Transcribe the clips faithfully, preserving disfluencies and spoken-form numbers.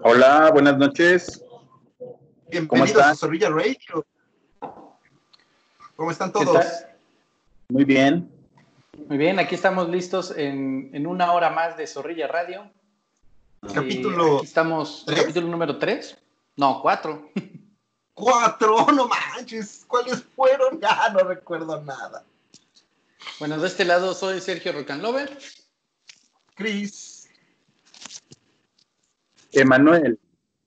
Hola, buenas noches. ¿Cómo Bienvenidos a están? Zorrilla Radio. ¿Cómo están ¿Qué todos? tal? Muy bien. Muy bien, aquí estamos listos en, en una hora más de Zorrilla Radio. Capítulo Eh, aquí estamos, ¿tres? capítulo número tres. No, cuatro. Cuatro, no manches. ¿Cuáles fueron? Ya no recuerdo nada. Bueno, de este lado soy Sergio Rocanlover. Chris. Emanuel.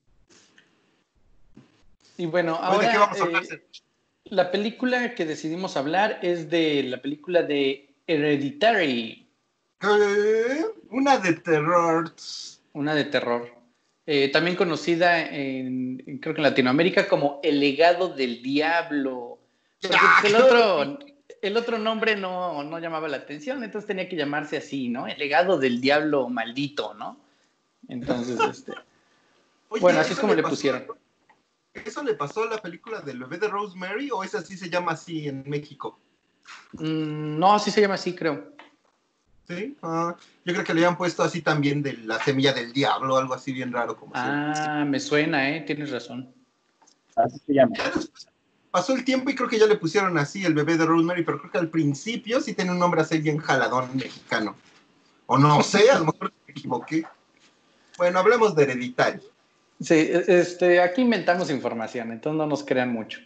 Y bueno, Hoy, ahora ¿de qué vamos a hablar, eh, Sergio? la película que decidimos hablar es de la película de Hereditary, ¿Qué? Una de terror. una de terror. Eh, también conocida en, en- creo que en Latinoamérica como El legado del diablo. Porque Ya, pues, el qué otro, el otro nombre no, no llamaba la atención, entonces tenía que llamarse así, ¿no? El legado del diablo maldito, ¿no? Entonces, este, bueno, Oye, así es ¿eso como le le pasó, pusieron. ¿eso le pasó a la película del bebé de Rosemary o esa sí se llama así en México? Mm, no, sí se llama así, creo. ¿Sí? Ah, yo creo que le habían puesto así también de la semilla del diablo, algo así bien raro como se llama. Ah, me suena, ¿eh? Tienes razón. Así se llama. Ya después pasó el tiempo y creo que ya le pusieron así el bebé de Rosemary, pero creo que al principio sí tenía un nombre así bien jaladón mexicano. O no sé, a lo mejor me equivoqué. Bueno, hablemos de Hereditary. Sí, e- este, aquí inventamos información, entonces no nos crean mucho.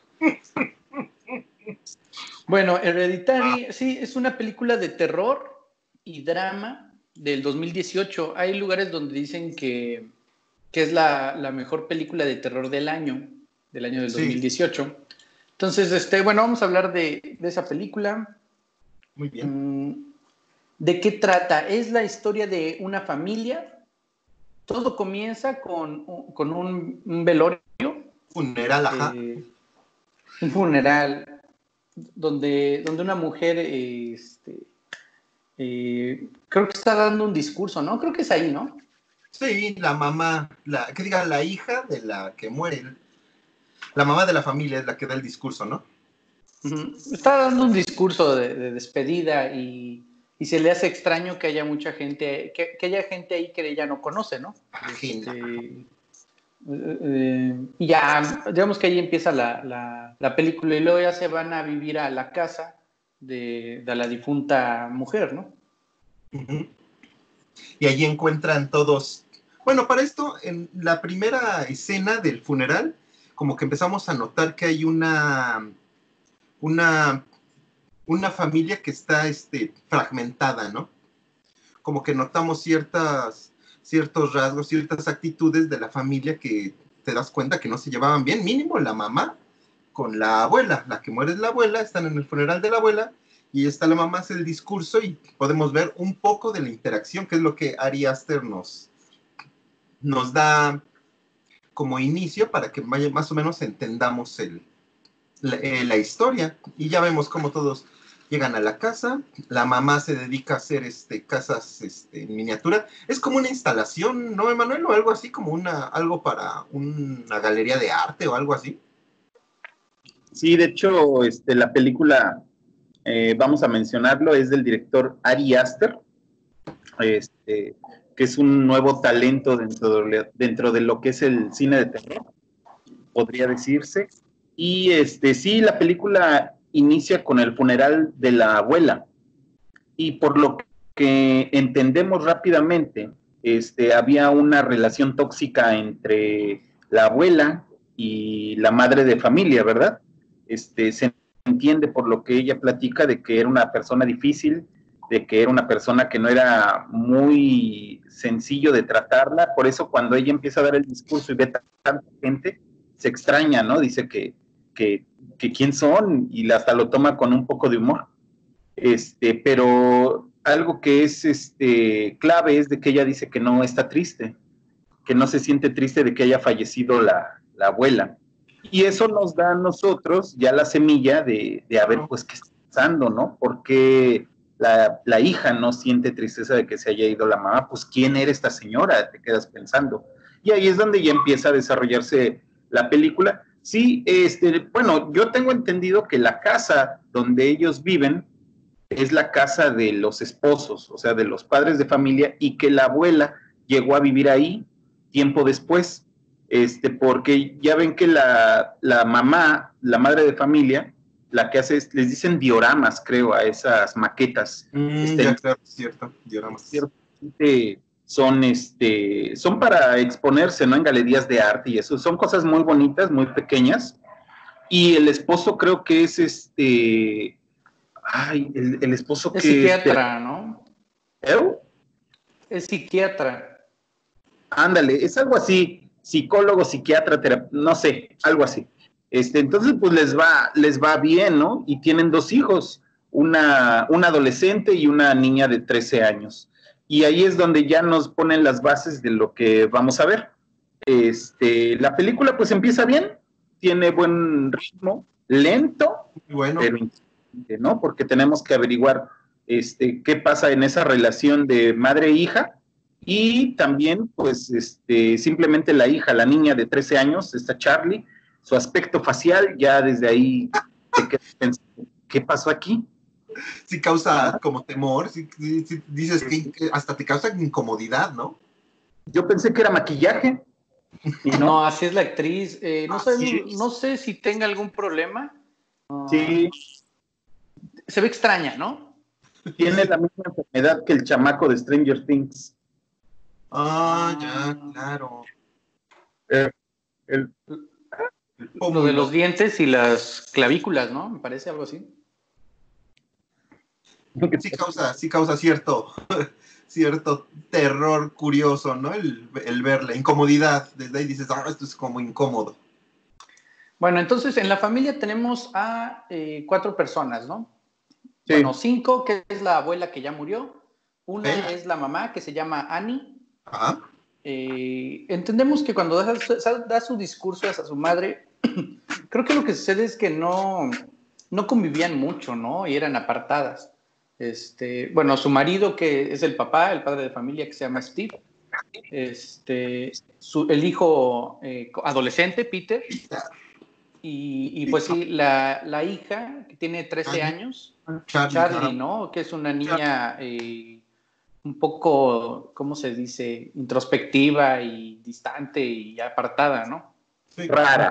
Bueno, Hereditary, sí, es una película de terror y drama del dos mil dieciocho. Hay lugares donde dicen que, que es la, la mejor película de terror del año, del año del Sí, dos mil dieciocho. Entonces, este, bueno, vamos a hablar de, de esa película. muy bien. Mm, ¿De qué trata? Es la historia de una familia. Todo comienza con, con un, un velorio, Funeral, ajá. eh, un funeral, donde, donde una mujer, eh, este, eh, creo que está dando un discurso, ¿no? Creo que es ahí, ¿no? Sí, la mamá, la, que diga, la hija de la que muere, la mamá de la familia es la que da el discurso, ¿no? Uh-huh. Está dando un discurso de, de despedida y, y, se le hace extraño que haya mucha gente, que, que haya gente ahí que ella no conoce, ¿no? Ajena. Este, eh, y ya, digamos que ahí empieza la, la, la, película y luego ya se van a vivir a la casa de, de la difunta mujer, ¿no? Uh-huh. Y allí encuentran todos. Bueno, para esto, en la primera escena del funeral, como que empezamos a notar que hay una, una, una familia que está este, fragmentada, ¿no? Como que notamos ciertas, ciertos rasgos, ciertas actitudes de la familia que te das cuenta que no se llevaban bien, mínimo la mamá con la abuela, la que muere es la abuela, están en el funeral de la abuela, y está la mamá, hace el discurso y podemos ver un poco de la interacción, que es lo que Ari Aster nos, nos da como inicio para que vaya, más o menos entendamos el, la, eh, la historia. Y ya vemos cómo todos llegan a la casa, la mamá se dedica a hacer este, casas este, en miniatura. Es como una instalación, ¿no, Emanuel? O algo así, como una, algo para una galería de arte o algo así. Sí, de hecho, este, la película, eh, vamos a mencionarlo, es del director Ari Aster, este, que es un nuevo talento dentro de, dentro de lo que es el cine de terror, podría decirse. Y este, sí, la película inicia con el funeral de la abuela. Y por lo que entendemos rápidamente, este, había una relación tóxica entre la abuela y la madre de familia, ¿verdad? Este, se entiende por lo que ella platica de que era una persona difícil, de que era una persona que no era muy sencillo de tratarla, por eso cuando ella empieza a dar el discurso y ve tanta gente, se extraña, ¿no? Dice que, que, que quién son y hasta lo toma con un poco de humor. Este, pero algo que es este, clave es de que ella dice que no está triste, que no se siente triste de que haya fallecido la, la abuela. Y eso nos da a nosotros ya la semilla de, de a ver, pues, qué está pasando, ¿no? Porque la, la hija no siente tristeza de que se haya ido la mamá, pues, ¿quién era esta señora? Te quedas pensando. Y ahí es donde ya empieza a desarrollarse la película. Sí, este, bueno, yo tengo entendido que la casa donde ellos viven es la casa de los esposos, o sea, de los padres de familia, y que la abuela llegó a vivir ahí tiempo después, este, porque ya ven que la, la mamá, la madre de familia, la que hace, es, les dicen dioramas, creo, a esas maquetas. Mm, este, ya, claro, es cierto, dioramas. Ciertamente son, este, son para exponerse, ¿no? En galerías de arte y eso. Son cosas muy bonitas, muy pequeñas. Y el esposo creo que es este... Ay, el, el esposo Es que... psiquiatra, ¿no? ¿Eh? Es psiquiatra. Ándale, es algo así, psicólogo, psiquiatra, terap- no sé, algo así. Este, entonces, pues les va, les va bien, ¿no? Y tienen dos hijos, una, una adolescente y una niña de trece años. Y ahí es donde ya nos ponen las bases de lo que vamos a ver. Este, la película pues empieza bien, tiene buen ritmo, lento, Bueno, pero interesante, ¿no? Porque tenemos que averiguar este, qué pasa en esa relación de madre e hija y también, pues, este, simplemente la hija, la niña de trece años, esta Charlie, su aspecto facial, ya desde ahí te quedas pensando, ¿qué pasó aquí? sí causa Ajá. como temor, sí, sí, sí, dices que hasta te causa incomodidad, ¿no? Yo pensé que era maquillaje, y no, No, así es la actriz. Eh, no, Así sabemos- es. no sé si tenga algún problema. Uh, sí, Se ve extraña, ¿no? tiene la misma enfermedad que el chamaco de Stranger Things. Ah, ya, claro. Eh, el, El Lo de los pómulo. dientes y las clavículas, ¿no? Me parece algo así. Sí causa, sí causa cierto, cierto terror curioso, ¿no? El, el verla, incomodidad. Desde ahí dices, ah, esto es como incómodo. Bueno, entonces en la familia tenemos a eh, cuatro personas, ¿no? Sí. Bueno, cinco, que es la abuela que ya murió. Una ¿Eh? es la mamá, que se llama Annie. Ajá. Eh, entendemos que cuando da, da su discurso a su madre, creo que lo que sucede es que no, no convivían mucho, ¿no? Y eran apartadas. Este, bueno, su marido, que es el papá, el padre de familia, que se llama Steve. Este, su, el hijo eh, adolescente, Peter. Y, y pues sí, la, la hija, que tiene trece años, Charlie, Charlie, ah, ¿no? Que es una niña eh, un poco, ¿cómo se dice? Introspectiva y distante y apartada, ¿no? sí. Rara.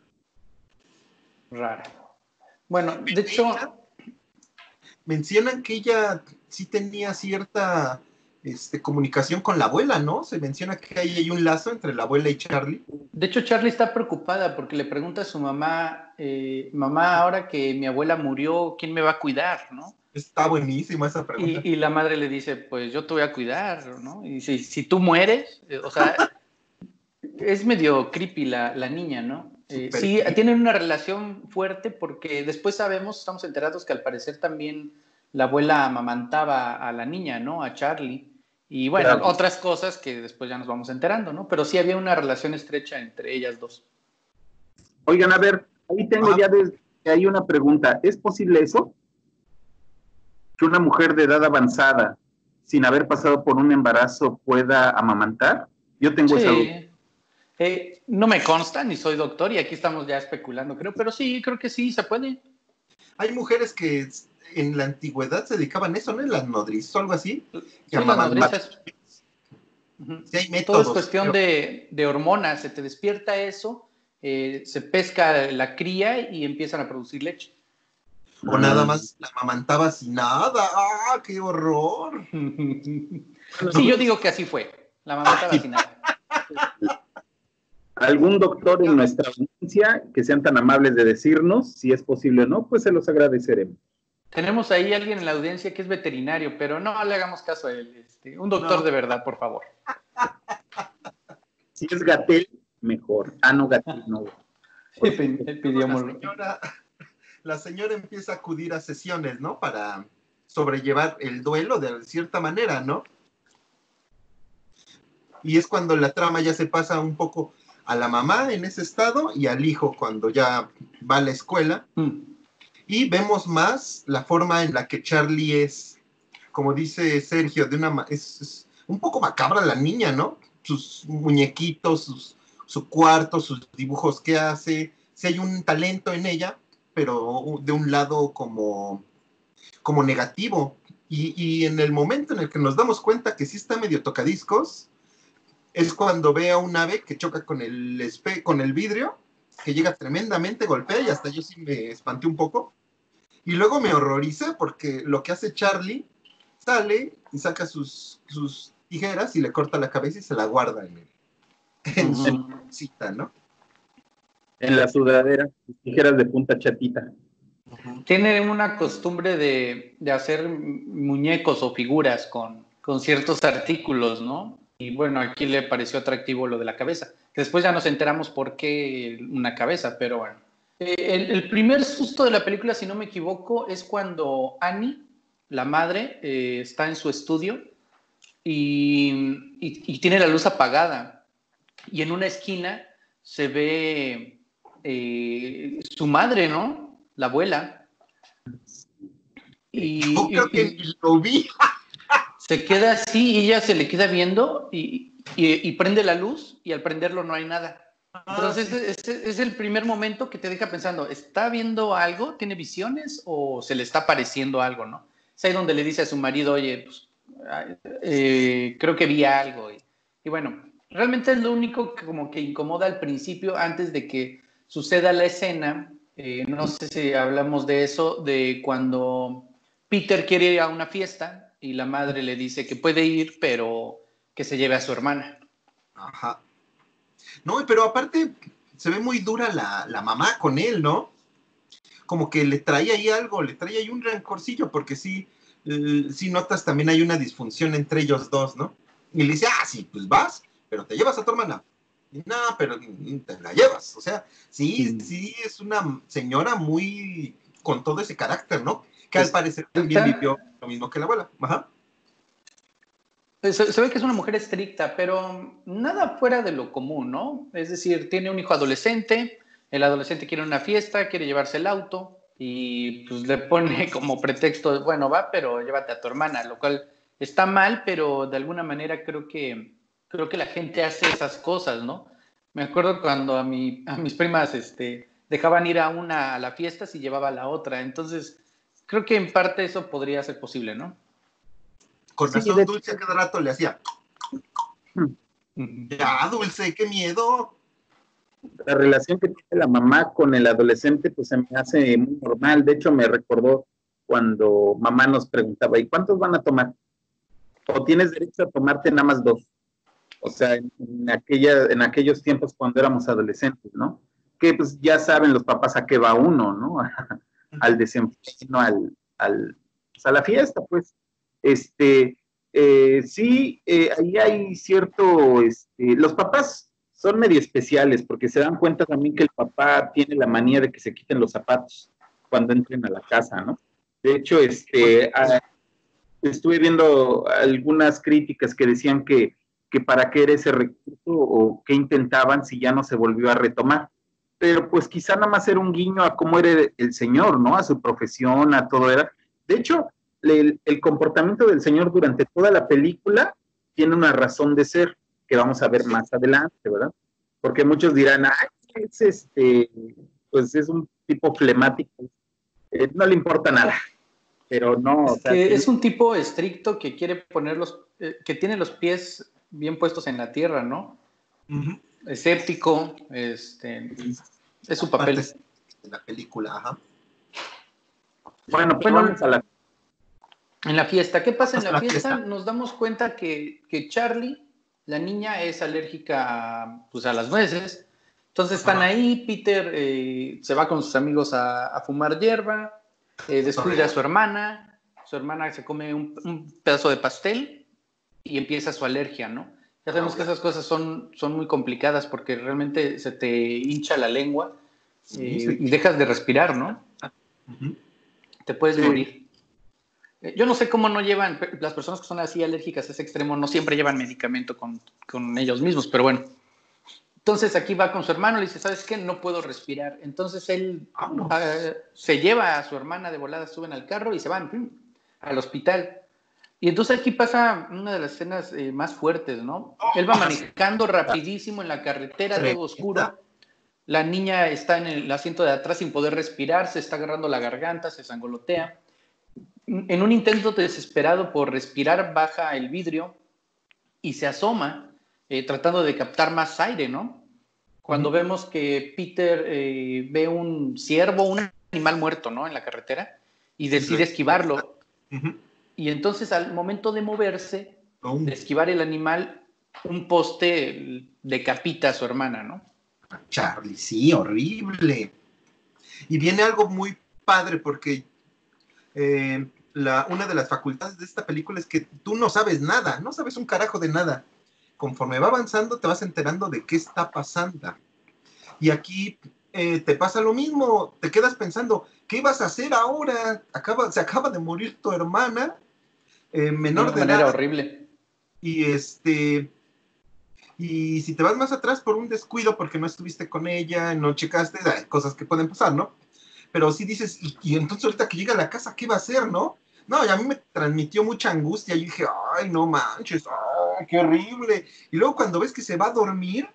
Rara. Bueno, de hecho, Mencionan que ella sí tenía cierta este, comunicación con la abuela, ¿no? Se menciona que ahí hay un lazo entre la abuela y Charlie. de hecho Charlie está preocupada porque le pregunta a su mamá, eh, mamá, ahora que mi abuela murió, ¿quién me va a cuidar, no? Está buenísima esa pregunta. Y, y la madre le dice, pues yo te voy a cuidar, ¿no? Y dice, si tú mueres, eh, o sea, es medio creepy la, la niña, ¿no? Eh, Súper sí, creepy. tienen una relación fuerte porque después sabemos, estamos enterados que al parecer también la abuela amamantaba a la niña, ¿no? A Charlie. Y bueno, Claro. otras cosas que después ya nos vamos enterando, ¿no? Pero sí había una relación estrecha entre ellas dos. Oigan, a ver, ahí tengo Ah, ya desde ahí una pregunta. ¿Es posible eso? Que una mujer de edad avanzada, sin haber pasado por un embarazo, pueda amamantar. Yo tengo esa duda. Sí. Eh, no me consta, ni soy doctor, y aquí estamos ya especulando, creo, pero sí, creo que sí, se puede. hay mujeres que en la antigüedad se dedicaban a eso, ¿no? En las nodrizas o algo así. Que Sí, las amamantaban. nodrizas. Uh-huh. Sí, hay Todo es métodos. cuestión Pero, de, de hormonas, se te despierta eso, eh, se pesca la cría y empiezan a producir leche. o nada más la amamantabas y nada. ¡Ah, qué horror! Sí, yo digo que así fue, la amamantaba sin nada. Algún doctor en nuestra audiencia que sean tan amables de decirnos si es posible o no, pues se los agradeceremos. Tenemos ahí alguien en la audiencia que es veterinario, pero no le hagamos caso a él. Este, un doctor No. de verdad, por favor. Si es Gatel, mejor. Ah, no, Gatel, no. Sí, pidió la, señora, la señora empieza a acudir a sesiones, ¿no? Para sobrellevar el duelo de cierta manera, ¿no? Y es cuando la trama ya se pasa un poco a la mamá en ese estado y al hijo cuando ya va a la escuela. Mm. Y vemos más la forma en la que Charlie es, como dice Sergio, de una es, es un poco macabra la niña, ¿no? Sus muñequitos, sus, su cuarto, sus dibujos que hace. Sí hay un talento en ella, pero de un lado como, como negativo. Y, y en el momento en el que nos damos cuenta que sí está medio tocadiscos, es cuando ve a un ave que choca con el, espe con el vidrio, que llega tremendamente, golpea, y hasta yo sí me espanté un poco. Y luego me horroricé porque lo que hace Charlie, sale y saca sus, sus tijeras y le corta la cabeza y se la guarda en, el, en uh-huh. su cita, ¿no? En la sudadera, tijeras de punta chatita. Uh-huh. Tiene una costumbre de, de hacer muñecos o figuras con, con ciertos artículos, ¿no? Y bueno, aquí le pareció atractivo lo de la cabeza. Que después ya nos enteramos por qué una cabeza, pero bueno. Eh, el, el primer susto de la película, si no me equivoco, es cuando Annie, la madre, eh, está en su estudio y, y, y tiene la luz apagada. Y en una esquina se ve eh, su madre, ¿no? La abuela. Y, Yo creo y, que lo vi. Se queda así y ella se le queda viendo y, y, y prende la luz y al prenderlo no hay nada. Entonces ah, sí. es, es el primer momento que te deja pensando, ¿está viendo algo? ¿Tiene visiones? ¿O se le está apareciendo algo, no? Es ahí donde le dice a su marido, oye, pues, eh, creo que vi algo. Y, y bueno, realmente es lo único que como que incomoda al principio antes de que suceda la escena. Eh, no sé si hablamos de eso, de cuando Peter quiere ir a una fiesta y la madre le dice que puede ir, pero que se lleve a su hermana. Ajá. No, pero aparte se ve muy dura la, la mamá con él, ¿no? Como que le trae ahí algo, le trae ahí un rencorcillo, porque sí, eh, sí notas también hay una disfunción entre ellos dos, ¿no? Y le dice, ah, sí, pues vas, pero te llevas a tu hermana. Y, no, pero te la llevas. O sea, sí, mm. sí, es una señora muy con todo ese carácter, ¿no? Que al parecer también vivió lo mismo que la abuela. Ajá. Se, se ve que es una mujer estricta, pero nada fuera de lo común, ¿no? Es decir, tiene un hijo adolescente, el adolescente quiere una fiesta, quiere llevarse el auto y pues le pone como pretexto, bueno, va, pero llévate a tu hermana, lo cual está mal, pero de alguna manera creo que, creo que la gente hace esas cosas, ¿no? Me acuerdo cuando a, mi, a mis primas este, dejaban ir a una a la fiesta si llevaba a la otra, entonces creo que en parte eso podría ser posible, ¿no? Con razón, sí, Dulce a cada rato le hacía. Ya, Dulce, qué miedo. La relación que tiene la mamá con el adolescente, pues se me hace muy normal. De hecho, me recordó cuando mamá nos preguntaba, ¿y cuántos van a tomar? ¿O tienes derecho a tomarte nada más dos? O sea, en, en, aquella, en aquellos tiempos cuando éramos adolescentes, ¿no? Que pues ya saben los papás a qué va uno, ¿no? Al desenfreno, al, al, pues, a la fiesta, pues. Este, eh, sí, eh, ahí hay cierto, este, los papás son medio especiales porque se dan cuenta también que el papá tiene la manía de que se quiten los zapatos cuando entren a la casa, ¿no? De hecho, este, a, estuve viendo algunas críticas que decían que, que para qué era ese recurso o qué intentaban si ya no se volvió a retomar. Pero pues quizá nada más era un guiño a cómo era el señor, ¿no? A su profesión, a todo era. De hecho, el, el comportamiento del señor durante toda la película tiene una razón de ser, que vamos a ver más adelante, ¿verdad? Porque muchos dirán, ay, es este, pues es un tipo flemático, eh, no le importa nada, pero no. Es, o sea, que que... es un tipo estricto que quiere poner los, eh, que tiene los pies bien puestos en la tierra, ¿no? Uh-huh. Escéptico, este, es su papel. De la película, ajá. Bueno, pues bueno, vamos a la... En la fiesta, ¿qué pasa en la, la fiesta? fiesta? Nos damos cuenta que, que Charlie, la niña, es alérgica a, pues, a las nueces. Entonces están Ajá. ahí, Peter eh, se va con sus amigos a, a fumar hierba, eh, descuida a su hermana, su hermana se come un, un pedazo de pastel y empieza su alergia, ¿no? Ya sabemos que esas cosas son, son muy complicadas porque realmente se te hincha la lengua eh, sí, sí. y dejas de respirar, ¿no? Uh-huh. Te puedes sí. morir. Yo no sé cómo no llevan, las personas que son así alérgicas a ese extremo no siempre llevan medicamento con, con ellos mismos, pero bueno. Entonces aquí va con su hermano, le dice, ¿sabes qué? No puedo respirar. Entonces él oh, no. uh, se lleva a su hermana de volada, suben al carro y se van ¡pum! Al hospital. Y entonces aquí pasa una de las escenas eh, más fuertes, ¿no? Oh, él va manejando rapidísimo en la carretera, todo oscuro. La niña está en el asiento de atrás sin poder respirar, se está agarrando la garganta, se sangolotea. En un intento desesperado por respirar, baja el vidrio y se asoma eh, tratando de captar más aire, ¿no? Cuando uh-huh. vemos que Peter eh, ve un ciervo, un animal muerto, ¿no? En la carretera, y decide esquivarlo. Uh-huh. Y entonces al momento de moverse, uh-huh. de esquivar el animal, un poste decapita a su hermana, ¿no? Charlie, sí, horrible. Y viene algo muy padre porque eh, la, una de las facultades de esta película es que tú no sabes nada, no sabes un carajo de nada. Conforme va avanzando te vas enterando de qué está pasando. Y aquí eh, te pasa lo mismo, te quedas pensando, ¿qué vas a hacer ahora? Acaba, se acaba de morir tu hermana, eh, menor de, de manera edad, horrible. Y este... Y si te vas más atrás por un descuido, porque no estuviste con ella, no checaste, hay cosas que pueden pasar, ¿no? Pero sí dices, y, y entonces ahorita que llega a la casa, ¿qué va a hacer, no? No, y a mí me transmitió mucha angustia. Y dije, ay, no manches, ay, qué horrible. Y luego cuando ves que se va a dormir,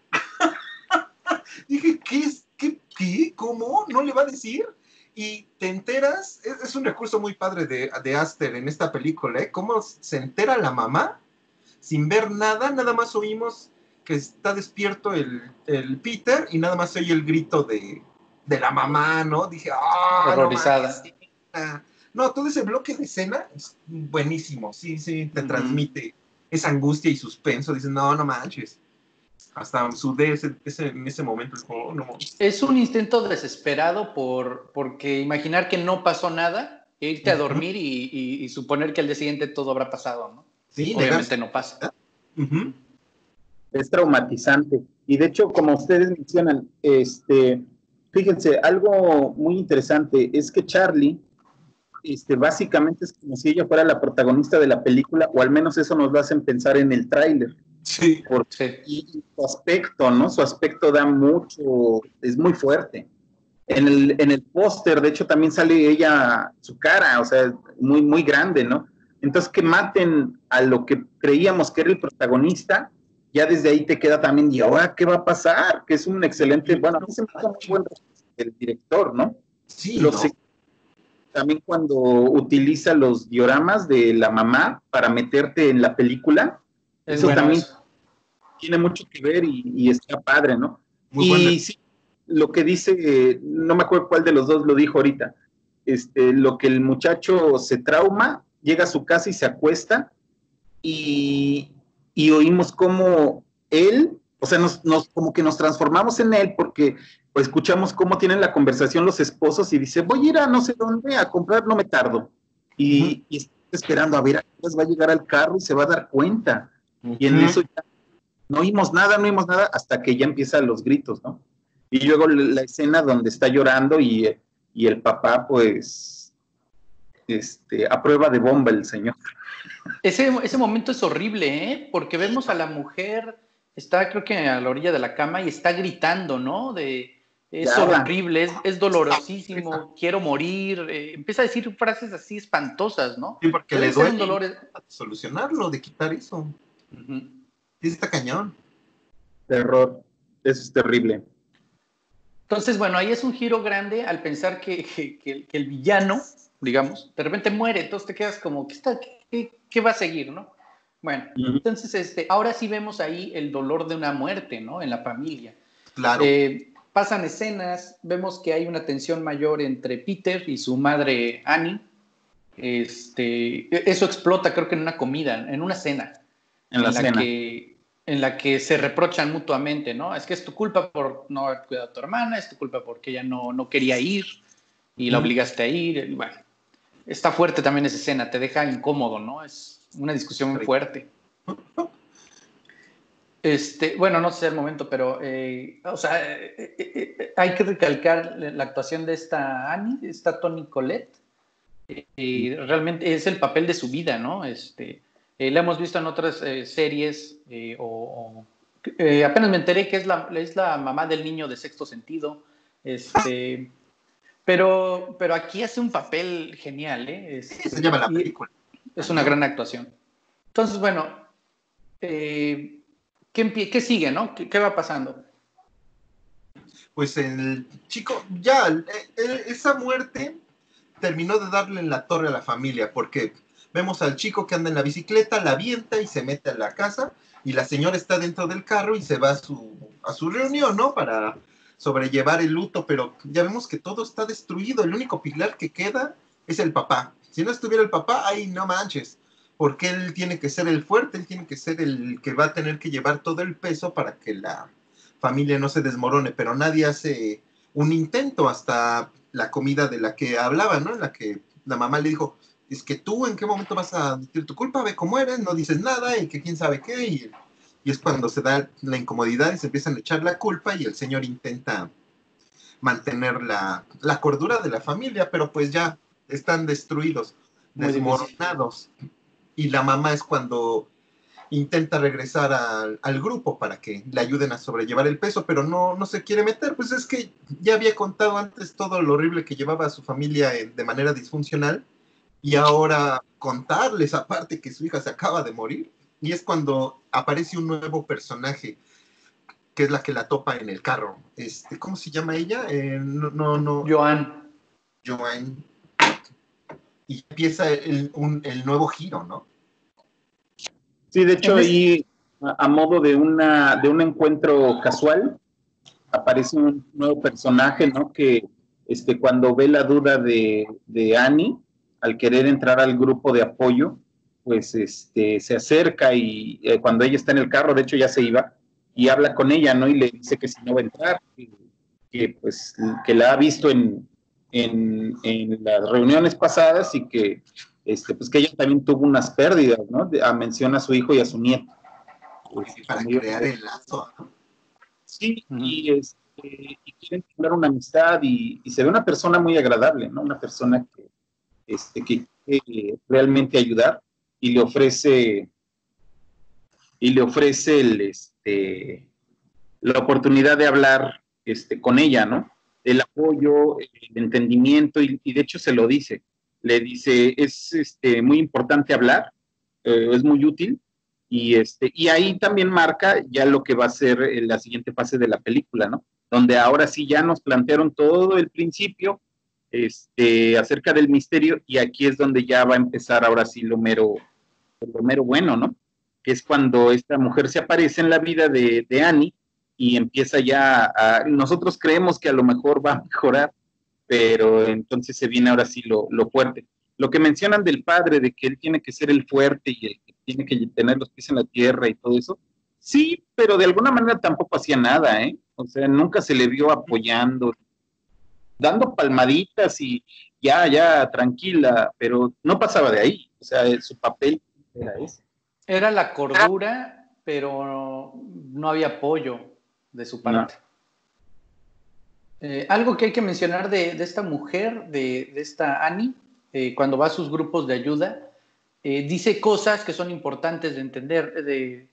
dije, ¿qué es? ¿Qué? ¿Qué? ¿Cómo? ¿No le va a decir? Y te enteras, es, es un recurso muy padre de, de Aster en esta película, ¿eh? Cómo se entera la mamá sin ver nada, nada más oímos que está despierto el, el Peter y nada más se oye el grito de, de la mamá, ¿no? Dije, ¡ah! Horrorizada. No, no, todo ese bloque de escena es buenísimo, sí, sí, te uh-huh. transmite esa angustia y suspenso. Dices, no, no manches. Hasta sudé ese, ese, en ese momento. Oh, no. Es un intento desesperado por porque imaginar que no pasó nada, e irte uh-huh. a dormir y, y, y suponer que al día siguiente todo habrá pasado, ¿no? Sí, obviamente no pasa. Uh-huh. Es traumatizante. Y de hecho, como ustedes mencionan, este, fíjense, algo muy interesante es que Charlie, este, básicamente es como si ella fuera la protagonista de la película, o al menos eso nos lo hacen pensar en el tráiler. Sí. Porque sí. Y su aspecto, ¿no? Su aspecto da mucho, es muy fuerte. En el, en el póster, de hecho, también sale ella, su cara, o sea, muy, muy grande, ¿no? Entonces, que maten a lo que creíamos que era el protagonista, ya desde ahí te queda también, ¿y ahora qué va a pasar? Que es un excelente, bueno, a mí se me hace muy buen el director, ¿no? Sí, los, ¿no? También cuando utiliza los dioramas de la mamá para meterte en la película, es eso bueno también eso. tiene mucho que ver y, y está padre, ¿no? Muy y buena. sí, lo que dice, no me acuerdo cuál de los dos lo dijo ahorita, este, lo que el muchacho se trauma, llega a su casa y se acuesta, y, y oímos como él, o sea, nos, nos, como que nos transformamos en él, porque pues, escuchamos cómo tienen la conversación los esposos, y dice, voy a ir a no sé dónde a comprar, no me tardo, y, uh-huh. y está esperando a ver a qué va a llegar al carro y se va a dar cuenta, uh-huh. y en eso ya no oímos nada, no oímos nada, hasta que ya empiezan los gritos, ¿no? Y luego la escena donde está llorando y, y el papá, pues, este, a prueba de bomba el señor. Ese, ese momento es horrible, ¿eh? Porque vemos a la mujer, está creo que a la orilla de la cama y está gritando, ¿no? De, es ya, horrible, es, es dolorosísimo, quiero morir. Eh, empieza a decir frases así espantosas, ¿no? Sí, porque Debe le duele un dolor... solucionarlo, de quitar eso. Uh-huh. Sí, está cañón. Terror, eso es terrible. Entonces, bueno, ahí es un giro grande al pensar que, que, que, que el villano, digamos, de repente muere, entonces te quedas como, ¿qué, está, qué, qué va a seguir, no? Bueno, uh-huh. entonces, este, ahora sí vemos ahí el dolor de una muerte, ¿no? En la familia. Claro. Eh, pasan escenas, vemos que hay una tensión mayor entre Peter y su madre Annie. Este, eso explota, creo que en una comida, en una cena. En la, en la cena. Que, en la que se reprochan mutuamente, ¿no? Es que es tu culpa por no haber cuidado a tu hermana, es tu culpa porque ella no, no quería ir y la obligaste a ir. Bueno, está fuerte también esa escena, te deja incómodo, ¿no? Es una discusión muy fuerte. Este, bueno, no sé el momento, pero eh, o sea, eh, eh, eh, hay que recalcar la actuación de esta Annie, esta Toni Collette. Eh, realmente es el papel de su vida, ¿no? Este, eh, la hemos visto en otras eh, series, eh, o, o eh, apenas me enteré que es la, es la mamá del niño de Sexto Sentido, este, pero, pero aquí hace un papel genial, ¿eh? Es, sí, se llama la película. Es una gran actuación. Entonces, bueno, eh, ¿qué, ¿qué sigue, no? ¿Qué, ¿Qué va pasando? Pues el chico, ya, el, el, esa muerte terminó de darle en la torre a la familia, porque vemos al chico que anda en la bicicleta, la avienta y se mete a la casa, y la señora está dentro del carro y se va a su, a su reunión, ¿no? Para sobrellevar el luto, pero ya vemos que todo está destruido, el único pilar que queda es el papá. Si no estuviera el papá, ay, no manches, porque él tiene que ser el fuerte, él tiene que ser el que va a tener que llevar todo el peso para que la familia no se desmorone, pero nadie hace un intento hasta la comida de la que hablaba, ¿no? En la que la mamá le dijo, es que tú en qué momento vas a decir tu culpa, ve cómo eres, no dices nada y que quién sabe qué, y, y es cuando se da la incomodidad y se empiezan a echar la culpa y el señor intenta mantener la, la cordura de la familia, pero pues ya están destruidos, Muy desmoronados. Difícil. Y la mamá es cuando intenta regresar al, al grupo para que le ayuden a sobrellevar el peso, pero no, no se quiere meter, pues es que ya había contado antes todo lo horrible que llevaba a su familia en, de manera disfuncional, y ahora contarles aparte que su hija se acaba de morir, y es cuando aparece un nuevo personaje, que es la que la topa en el carro. Este, ¿cómo se llama ella? Eh, no, no, no. Joan. Joan. Y empieza el, un, el nuevo giro, ¿no? Sí, de hecho ahí, a, a modo de, una, de un encuentro casual, aparece un nuevo personaje, ¿no? Que este, cuando ve la duda de, de Annie, al querer entrar al grupo de apoyo, pues este, se acerca y eh, cuando ella está en el carro, de hecho ya se iba, y habla con ella, ¿no? Y le dice que si no va a entrar, que, que pues que la ha visto en, en, en las reuniones pasadas y que este, pues que ella también tuvo unas pérdidas, ¿no? De, a, menciona a su hijo y a su nieto. Pues, para crear el lazo. Sí, uh-huh. y, este, y quieren crear una amistad y, y se ve una persona muy agradable, ¿no? Una persona que, este, que quiere realmente ayudar y le ofrece y le ofrece el, este, la oportunidad de hablar este, con ella, ¿no? El apoyo, el entendimiento y, y de hecho se lo dice. Le dice, es este, muy importante hablar, eh, es muy útil, y, este, y ahí también marca ya lo que va a ser la siguiente fase de la película, ¿no? Donde ahora sí ya nos plantearon todo el principio este, acerca del misterio, y aquí es donde ya va a empezar ahora sí lo mero, lo mero bueno, ¿no? Que es cuando esta mujer se aparece en la vida de, de Annie y empieza ya a, nosotros creemos que a lo mejor va a mejorar, pero entonces se viene ahora sí lo, lo fuerte. Lo que mencionan del padre, de que él tiene que ser el fuerte y el que tiene que tener los pies en la tierra y todo eso, sí, pero de alguna manera tampoco hacía nada, ¿eh? O sea, nunca se le vio apoyando, dando palmaditas y ya, ya, tranquila, pero no pasaba de ahí, o sea, su papel era ese. Era la cordura, pero no había apoyo de su parte. No. Eh, algo que hay que mencionar de, de esta mujer, de, de esta Annie, eh, cuando va a sus grupos de ayuda, eh, dice cosas que son importantes de entender. De,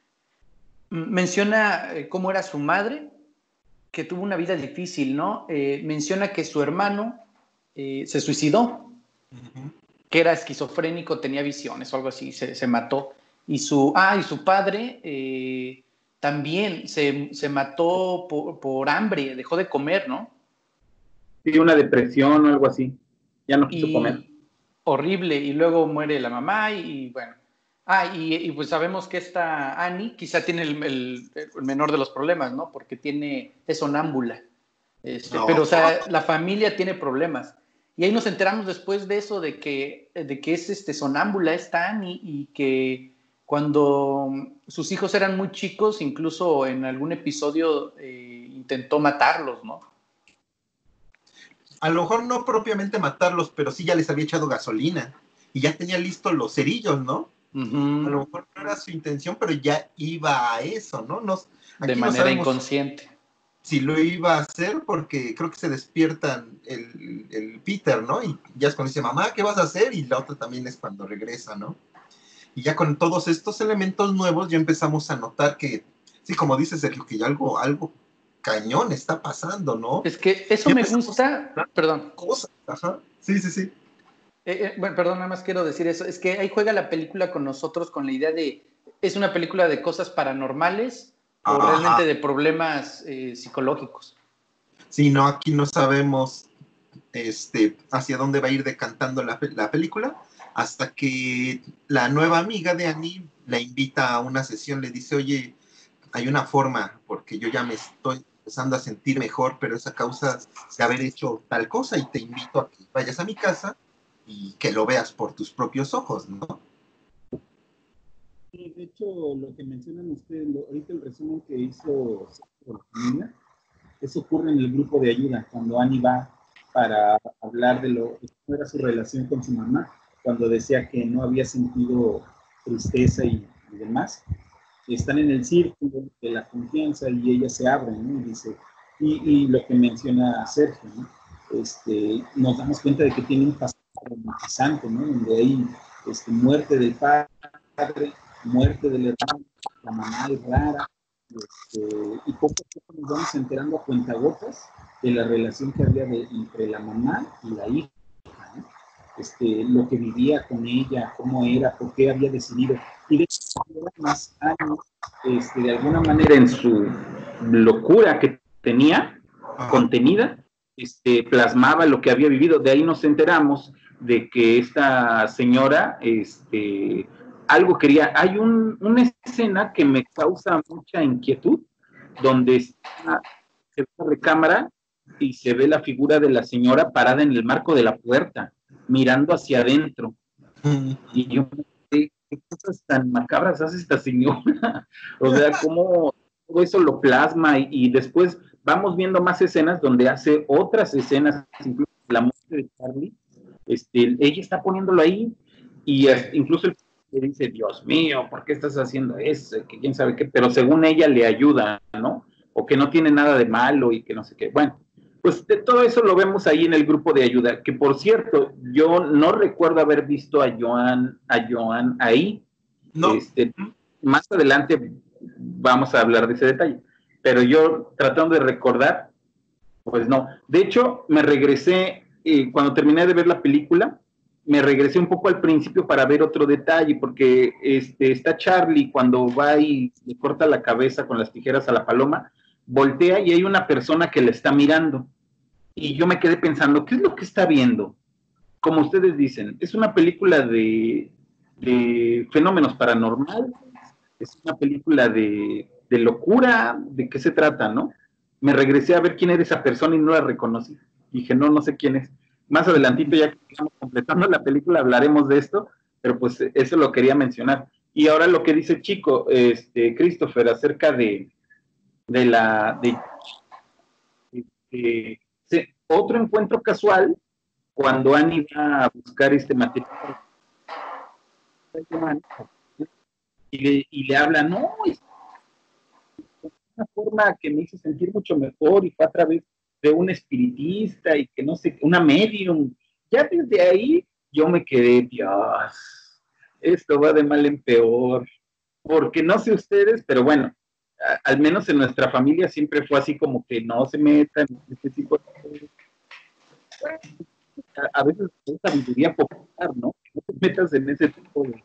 menciona eh, cómo era su madre, que tuvo una vida difícil, ¿no? Eh, menciona que su hermano eh, se suicidó, uh-huh. que era esquizofrénico, tenía visiones o algo así, se, se mató. Y su, ah, y su padre eh, también se, se mató por, por hambre, dejó de comer, ¿no? Sí, una depresión o algo así. Ya no quiso y, comer. Horrible. Y luego muere la mamá y, y bueno. Ah, y, y pues sabemos que esta Annie quizá tiene el, el, el menor de los problemas, ¿no? Porque tiene, es sonámbula. Este, no. Pero, o sea, la familia tiene problemas. Y ahí nos enteramos después de eso, de que, de que es este, sonámbula esta Annie y que cuando sus hijos eran muy chicos, incluso en algún episodio eh, intentó matarlos, ¿no? A lo mejor no propiamente matarlos, pero sí ya les había echado gasolina y ya tenía listos los cerillos, ¿no? Uh-huh. A lo mejor no era su intención, pero ya iba a eso, ¿no? Nos, de manera no inconsciente. Si lo iba a hacer, porque creo que se despiertan el, el Peter, ¿no? Y ya es cuando dice, mamá, ¿qué vas a hacer? Y la otra también es cuando regresa, ¿no? Y ya con todos estos elementos nuevos ya empezamos a notar que, sí, como dice Sergio, que ya algo, algo cañón está pasando, ¿no? Es que eso ya me gusta, a... perdón. Cosas, ajá, sí, sí, sí. Eh, eh, bueno, perdón, nada más quiero decir eso, es que ahí juega la película con nosotros con la idea de, es una película de cosas paranormales o ajá. realmente de problemas eh, psicológicos. Sí, no, aquí no sabemos este, hacia dónde va a ir decantando la, la película, hasta que la nueva amiga de Annie la invita a una sesión, le dice, oye, hay una forma, porque yo ya me estoy empezando a sentir mejor, pero es a causa de haber hecho tal cosa y te invito a que vayas a mi casa y que lo veas por tus propios ojos, ¿no? Sí, de hecho, lo que mencionan ustedes, lo, ahorita el resumen que hizo la familia, eso ocurre en el grupo de ayuda, cuando Annie va para hablar de lo que era su relación con su mamá, cuando decía que no había sentido tristeza y, y demás. Y están en el círculo de la confianza y ella se abre, ¿no? Y dice, y, y lo que menciona Sergio, ¿no? Este, nos damos cuenta de que tiene un pasado traumatizante, ¿no? Donde hay este, muerte del padre, muerte del hermano, la mamá es rara, este, y poco a poco nos vamos enterando a cuentagotas de la relación que había de, entre la mamá y la hija, ¿no? Este, lo que vivía con ella, cómo era, por qué había decidido. Y de hecho, más años, este, de alguna manera, en su locura que tenía, Ajá. contenida, este, plasmaba lo que había vivido. De ahí nos enteramos de que esta señora, este, algo quería. Hay un, una escena que me causa mucha inquietud, donde está, se ve la recámara y se ve la figura de la señora parada en el marco de la puerta, mirando hacia adentro. Mm. Y yo me dije, ¿qué cosas tan macabras hace esta señora? O sea, cómo todo eso lo plasma y, y después vamos viendo más escenas donde hace otras escenas, incluso la muerte de Charlie, este, ella está poniéndolo ahí y es, incluso el le dice, Dios mío, ¿por qué estás haciendo eso? Que quién sabe qué, pero según ella le ayuda, ¿no? O que no tiene nada de malo y que no sé qué. Bueno, pues de todo eso lo vemos ahí en el grupo de ayuda, que por cierto, yo no recuerdo haber visto a Joan, a Joan ahí. No. Este, más adelante vamos a hablar de ese detalle, pero yo tratando de recordar, pues no. De hecho, me regresé, eh, cuando terminé de ver la película, me regresé un poco al principio para ver otro detalle, porque este, está Charlie cuando va y le corta la cabeza con las tijeras a la paloma, voltea y hay una persona que le está mirando. Y yo me quedé pensando, ¿qué es lo que está viendo? Como ustedes dicen, es una película de, de fenómenos paranormales, es una película de, de locura, ¿de qué se trata, no? Me regresé a ver quién era esa persona y no la reconocí. Dije, no, no sé quién es. Más adelantito, ya que estamos completando la película, hablaremos de esto, pero pues eso lo quería mencionar. Y ahora lo que dice Chico, este, Christopher, acerca de, de la... De, de, de, otro encuentro casual, cuando Annie va a buscar este material y le, y le habla, no, es una forma que me hizo sentir mucho mejor y fue a través de un espiritista y que no sé, una medium. Ya desde ahí yo me quedé, Dios, esto va de mal en peor, porque no sé ustedes, pero bueno, a, al menos en nuestra familia siempre fue así como que no se metan en este tipo de cosas. A, a veces es sabiduría popular, ¿no? No te metas en ese tipo de...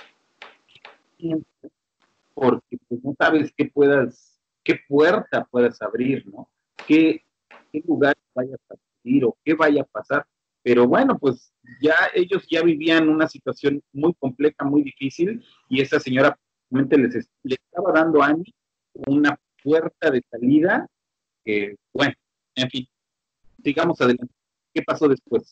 porque pues, no sabes qué puedas, qué puerta puedas abrir, ¿no? Qué, qué lugar vayas a abrir o qué vaya a pasar. Pero bueno, pues ya ellos ya vivían una situación muy compleja, muy difícil, y esa señora realmente les, les estaba dando a Annie una puerta de salida que, bueno, en fin, sigamos adelante. ¿Qué pasó después?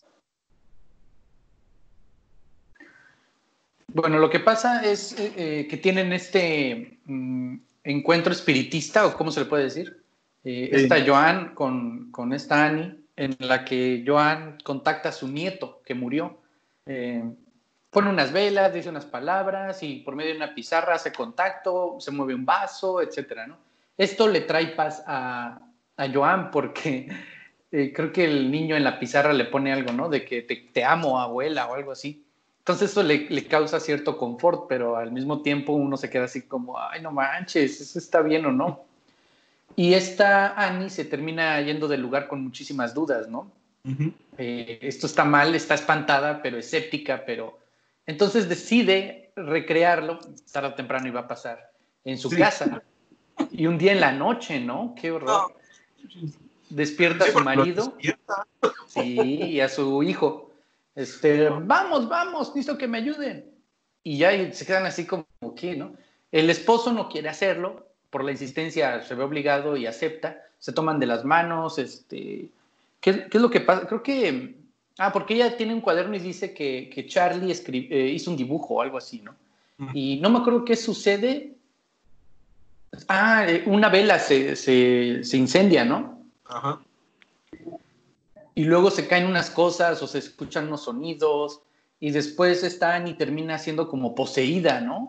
Bueno, lo que pasa es eh, que tienen este mm, encuentro espiritista, o cómo se le puede decir, eh, sí. Esta Joan con, con esta Annie, en la que Joan contacta a su nieto que murió, eh, pone unas velas, dice unas palabras y por medio de una pizarra hace contacto, se mueve un vaso, etcétera, ¿no? Esto le trae paz a, a Joan porque eh, creo que el niño en la pizarra le pone algo, ¿no? De que te, te amo, abuela, o algo así. Entonces eso le, le causa cierto confort, pero al mismo tiempo uno se queda así como, ay, no manches, ¿eso está bien o no? Y esta Annie se termina yendo del lugar con muchísimas dudas, ¿no? Uh-huh. Eh, esto está mal, está espantada, pero escéptica, pero... Entonces decide recrearlo, tarde o temprano iba a pasar, en su sí. casa. Y un día en la noche, ¿no? ¡Qué horror! Despierta sí, a su marido. Sí, y a su hijo. este, vamos, vamos, necesito que me ayuden. Y ya se quedan así como, ¿qué, no? El esposo no quiere hacerlo, por la insistencia se ve obligado y acepta, se toman de las manos, este, ¿qué, qué es lo que pasa? Creo que, ah, porque ella tiene un cuaderno y dice que, que Charlie escri- eh, hizo un dibujo o algo así, ¿no? Y no me acuerdo qué sucede. Ah, eh, una vela se, se, se incendia, ¿no? Ajá. Y luego se caen unas cosas o se escuchan unos sonidos y después está Annie termina siendo como poseída, ¿no?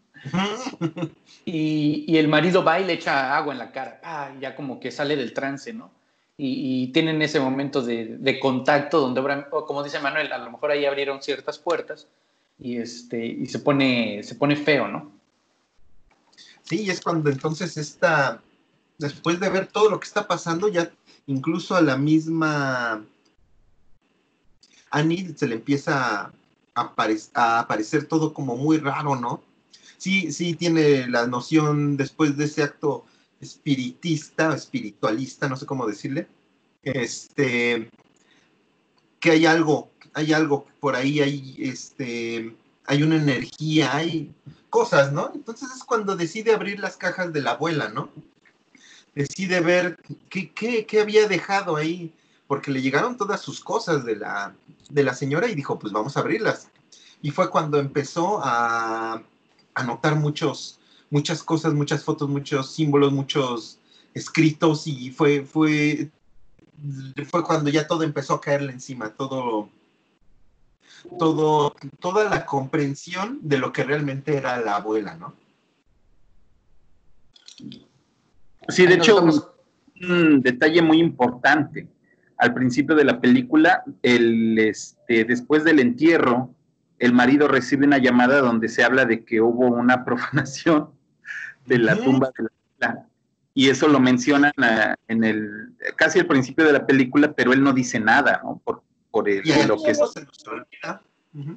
y, y el marido va y le echa agua en la cara, ah, ya como que sale del trance, ¿no? Y, y tienen ese momento de, de contacto donde, como dice Manuel, a lo mejor ahí abrieron ciertas puertas y, este, y se, pone, se pone feo, ¿no? Sí, es cuando entonces esta, después de ver todo lo que está pasando, ya incluso a la misma Annie se le empieza a, apare a aparecer todo como muy raro, ¿no? Sí, sí tiene la noción después de ese acto espiritista, espiritualista, no sé cómo decirle, este, que hay algo, hay algo por ahí, hay, este, hay una energía, hay cosas, ¿no? Entonces es cuando decide abrir las cajas de la abuela, ¿no? Decide ver qué, qué, qué había dejado ahí, porque le llegaron todas sus cosas de la, de la señora y dijo, pues vamos a abrirlas. Y fue cuando empezó a, a notar muchos, muchas cosas, muchas fotos, muchos símbolos, muchos escritos y fue, fue, fue cuando ya todo empezó a caerle encima, todo, todo, toda la comprensión de lo que realmente era la abuela, ¿no? Sí, de hecho, un, un detalle muy importante. Al principio de la película, el, este, después del entierro, el marido recibe una llamada donde se habla de que hubo una profanación de la uh-huh. tumba de la abuela. Y eso lo mencionan uh, en el casi al principio de la película, pero él no dice nada, ¿no? Por, por el, y lo que es. Se nos olvida. Uh-huh.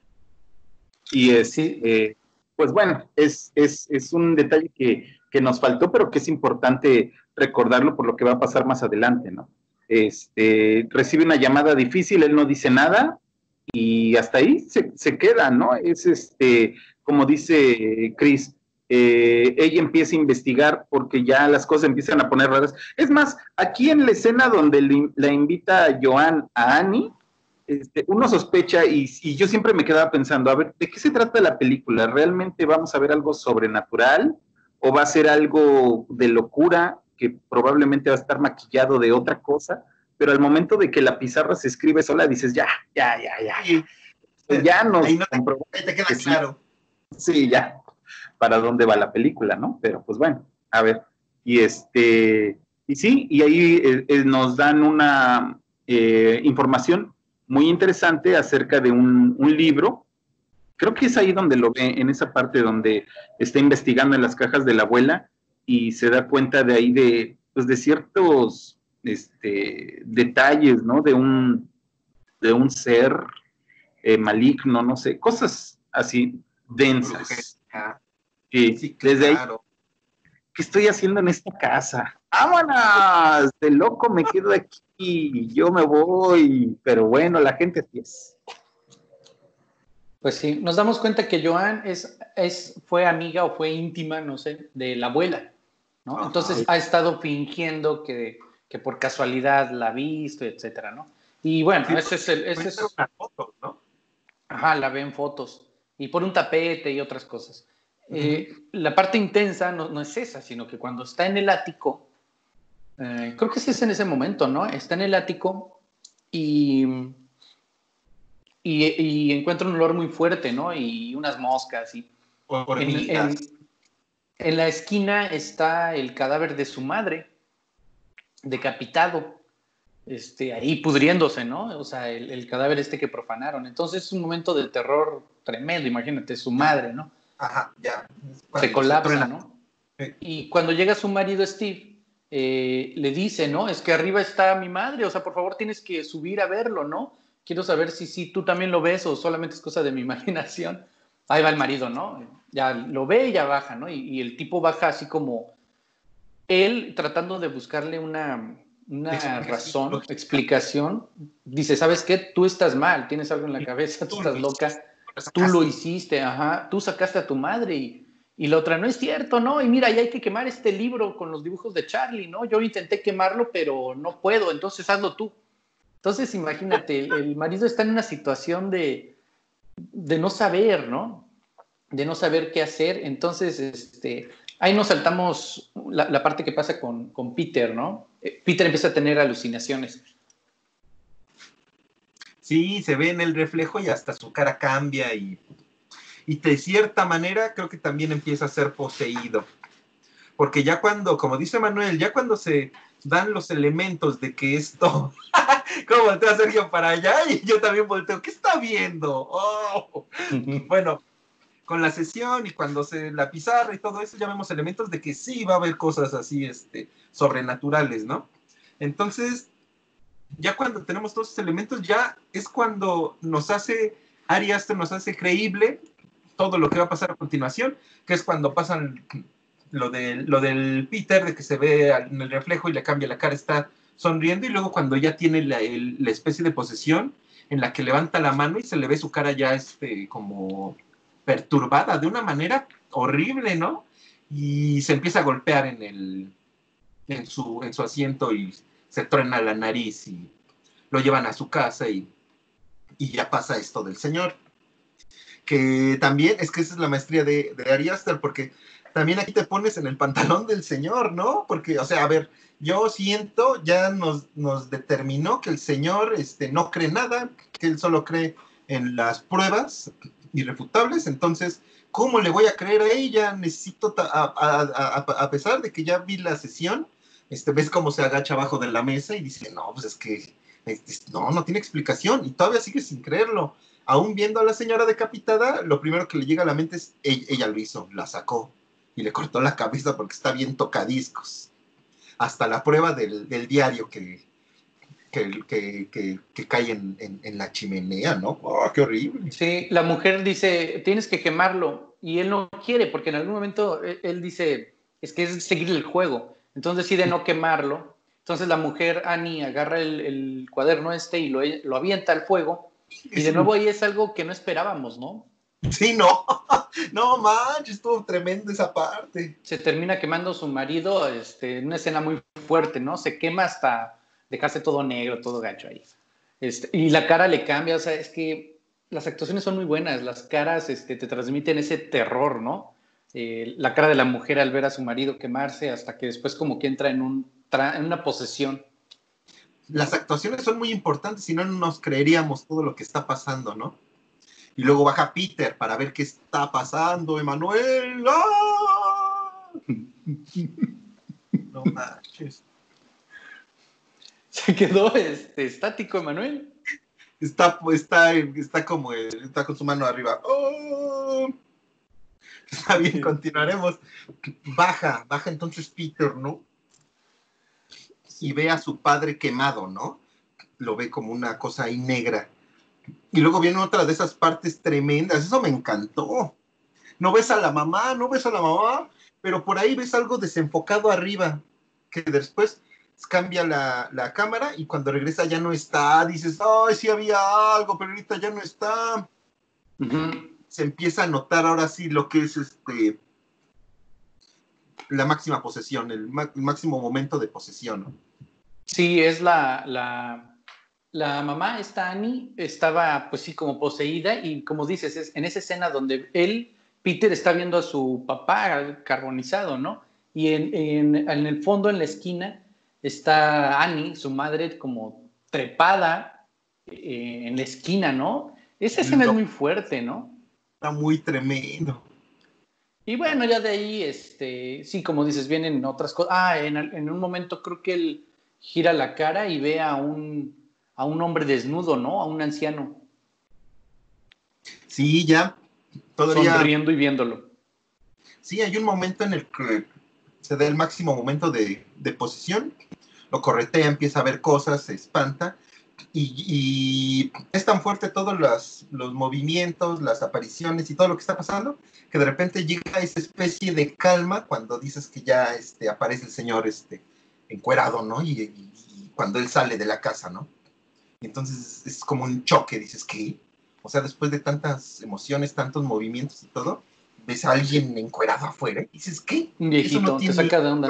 Y es, sí. eh, pues bueno, es, es, es un detalle que, que nos faltó, pero que es importante recordarlo por lo que va a pasar más adelante, ¿no? Este, recibe una llamada difícil, él no dice nada y hasta ahí se, se queda, ¿no? Es este, como dice Chris, eh, ella empieza a investigar porque ya las cosas empiezan a poner raras. Es más, aquí en la escena donde le, la invita a Joan a Annie, Este, uno sospecha y, y yo siempre me quedaba pensando, a ver, ¿de qué se trata la película? ¿Realmente vamos a ver algo sobrenatural o va a ser algo de locura que probablemente va a estar maquillado de otra cosa? Pero al momento de que la pizarra se escribe sola, dices, ya, ya, ya, ya. Sí. Ya nos ahí, no te, ahí te queda claro. Sí, sí, ya, para dónde va la película, ¿no? Pero pues bueno, a ver. Y este, y sí, y ahí eh, eh, nos dan una eh, información muy interesante acerca de un, un libro. Creo que es ahí donde lo ve, en esa parte donde está investigando en las cajas de la abuela y se da cuenta de ahí de, pues de ciertos este, detalles, ¿no? De un, de un ser eh, maligno, no sé, cosas así densas. Y sí, claro. Desde ahí, ¿qué estoy haciendo en esta casa? ¡Vámonos! De loco me quedo aquí, yo me voy, pero bueno, la gente así es. Pues sí, nos damos cuenta que Joan es, es, fue amiga o fue íntima, no sé, de la abuela, ¿no? Ajá. Entonces ha estado fingiendo que, que por casualidad la ha visto, etcétera, ¿no? Y bueno, sí, ese es el... Ese es, una foto, ¿no? Ajá, la ve en fotos. Y por un tapete y otras cosas. Uh-huh. Eh, la parte intensa no, no es esa, sino que cuando está en el ático, eh, creo que sí es en ese momento, ¿no? Está en el ático y... Y, y encuentra un olor muy fuerte, ¿no? Y unas moscas. Y en, en, en la esquina está el cadáver de su madre, decapitado, este, ahí pudriéndose, ¿no? O sea, el, el cadáver este que profanaron. Entonces es un momento de terror tremendo, imagínate, su madre, ¿no? Ajá, ya. Se colapsa, ¿no? Sí. Y cuando llega su marido Steve, eh, le dice, ¿no? Es que arriba está mi madre, o sea, por favor tienes que subir a verlo, ¿no? Quiero saber si, si tú también lo ves o solamente es cosa de mi imaginación. Ahí va el marido, ¿no? Ya lo ve y ya baja, ¿no? Y, y el tipo baja así como él tratando de buscarle una, una razón, explicación, dice, ¿sabes qué? Tú estás mal, tienes algo en la cabeza, tú estás loca, tú lo hiciste, ajá, tú sacaste a tu madre y, y la otra, no es cierto, ¿no? Y mira, ya hay que quemar este libro con los dibujos de Charlie, ¿no? Yo intenté quemarlo, pero no puedo, entonces hazlo tú. Entonces, imagínate, el, el marido está en una situación de, de no saber, ¿no? De no saber qué hacer, entonces, este... ahí nos saltamos la, la parte que pasa con, con Peter, ¿no? Eh, Peter empieza a tener alucinaciones. Sí, se ve en el reflejo y hasta su cara cambia y, y de cierta manera creo que también empieza a ser poseído. Porque ya cuando, como dice Manuel, ya cuando se dan los elementos de que esto... ¿Cómo voltea Sergio para allá? Y yo también volteo. ¿Qué está viendo? Oh. Bueno, con la sesión y cuando se la pizarra y todo eso, ya vemos elementos de que sí va a haber cosas así, este, sobrenaturales, ¿no? Entonces, ya cuando tenemos todos esos elementos, ya es cuando nos hace, Ari Aster nos hace creíble todo lo que va a pasar a continuación, que es cuando pasan lo, de, lo del Peter, de que se ve en el reflejo y le cambia la cara, está sonriendo, y luego cuando ya tiene la, el, la especie de posesión, en la que levanta la mano y se le ve su cara ya este, como... perturbada de una manera horrible, ¿no? Y se empieza a golpear en, el, en, su, en su asiento y se truena la nariz y lo llevan a su casa y, y ya pasa esto del señor. Que también, es que esa es la maestría de, de Ari Aster, porque también aquí te pones en el pantalón del señor, ¿no? Porque, o sea, a ver, yo siento, ya nos, nos determinó que el señor este, no cree nada, que él solo cree en las pruebas irrefutables, entonces, ¿cómo le voy a creer a ella? Necesito, a, a, a, a pesar de que ya vi la sesión, este, ves cómo se agacha abajo de la mesa y dice, no, pues es que, este, no, no tiene explicación, y todavía sigue sin creerlo. Aún viendo a la señora decapitada, lo primero que le llega a la mente es, ella, ella lo hizo, la sacó, y le cortó la cabeza porque está bien tocadiscos. Hasta la prueba del, del diario que, que, que, que, que cae en, en, en la chimenea, ¿no? ¡Oh, qué horrible! Sí, la mujer dice, tienes que quemarlo, y él no quiere, porque en algún momento él, él dice, es que es seguir el juego, entonces decide no quemarlo. Entonces la mujer, Annie, agarra el, el cuaderno este y lo, lo avienta al fuego, y de nuevo ahí es algo que no esperábamos, ¿no? Sí, no, no manches, estuvo tremendo esa parte. Se termina quemando su marido, este, en una escena muy fuerte, ¿no? Se quema hasta dejarse todo negro, todo gacho ahí. Este, y la cara le cambia, o sea, es que las actuaciones son muy buenas, las caras este, te transmiten ese terror, ¿no? Eh, la cara de la mujer al ver a su marido quemarse, hasta que después como que entra en, un tra en una posesión. Las actuaciones son muy importantes, si no, no nos creeríamos todo lo que está pasando, ¿no? Y luego baja Peter para ver qué está pasando, Emanuel. ¡Ah! No manches. Se quedó este, estático, Emanuel. Está, está, está como, está con su mano arriba. ¡Oh! Está bien, continuaremos. Baja, baja entonces Peter, ¿no? Y ve a su padre quemado, ¿no? Lo ve como una cosa ahí negra. Y luego viene otra de esas partes tremendas. Eso me encantó. No ves a la mamá, no ves a la mamá, pero por ahí ves algo desenfocado arriba, que después cambia la, la cámara y cuando regresa ya no está. Dices, ay, sí había algo, pero ahorita ya no está. Uh-huh. Se empieza a notar ahora sí lo que es este la máxima posesión, el, el máximo momento de posesión, ¿no? Sí, es la, la, la mamá, esta Annie, estaba pues sí como poseída y como dices, es en esa escena donde él, Peter, está viendo a su papá carbonizado, ¿no? Y en, en, en el fondo, en la esquina, está Annie, su madre, como trepada eh, en la esquina, ¿no? Esa escena no. es muy fuerte, ¿no? Está muy tremendo. Y bueno, ya de ahí, este, sí, como dices, vienen otras cosas. Ah, en, en un momento creo que él gira la cara y ve a un, a un hombre desnudo, ¿no? A un anciano. Sí, ya. Todavía... Sonriendo y viéndolo. Sí, hay un momento en el que se da el máximo momento de, de posesión. Lo corretea, empieza a ver cosas, se espanta. Y, y es tan fuerte todos los, los movimientos, las apariciones y todo lo que está pasando, que de repente llega esa especie de calma cuando dices que ya este, aparece el señor este, encuerado, ¿no? Y, y, cuando él sale de la casa, ¿no? Y entonces es como un choque, dices, ¿qué? O sea, después de tantas emociones, tantos movimientos y todo, ves a alguien encuerado afuera y dices, ¿qué? Un Eso viejito, no te tiene... saca de onda.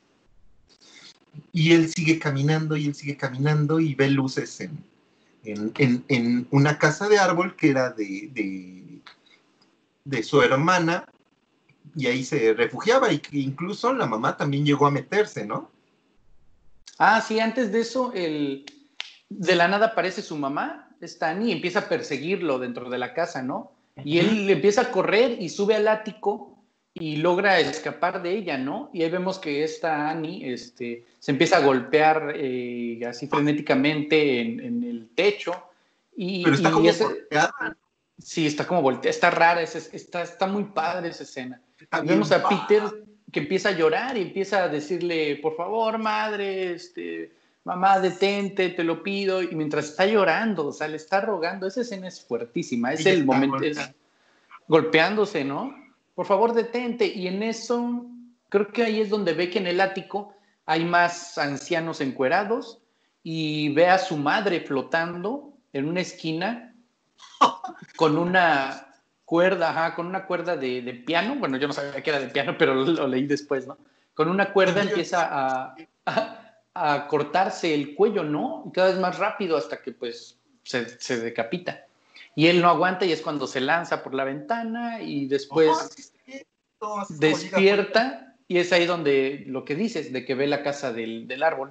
Y él sigue caminando y él sigue caminando y ve luces en, en, en, en una casa de árbol que era de, de, de su hermana, y ahí se refugiaba, y que incluso la mamá también llegó a meterse, ¿no? Ah, sí, antes de eso, el, de la nada aparece su mamá, Stan, y empieza a perseguirlo dentro de la casa, ¿no? Y él empieza a correr y sube al ático y logra escapar de ella, ¿no? Y ahí vemos que esta Annie este, se empieza a golpear eh, así frenéticamente en, en el techo. Y, Pero está y como ese, volteada. sí, está como volteada, está rara, esa, está, está muy padre esa escena. Está Y vemos bien. a Peter que empieza a llorar y empieza a decirle, por favor, madre, este, mamá, detente, te lo pido. Y mientras está llorando, o sea, le está rogando, esa escena es fuertísima, es Ella el está momento, es golpeada. golpeándose, ¿no? Por favor, detente. Y en eso, creo que ahí es donde ve que en el ático hay más ancianos encuerados y ve a su madre flotando en una esquina con una cuerda, ajá, con una cuerda de, de piano. Bueno, yo no sabía que era de piano, pero lo, lo leí después, ¿no? Con una cuerda empieza a, a, a cortarse el cuello, ¿no? Y cada vez más rápido hasta que pues se, se decapita. Y él no aguanta y es cuando se lanza por la ventana y después Oh, sí, sí, todo así es como llega. despierta y es ahí donde lo que dices, de que ve la casa del, del árbol.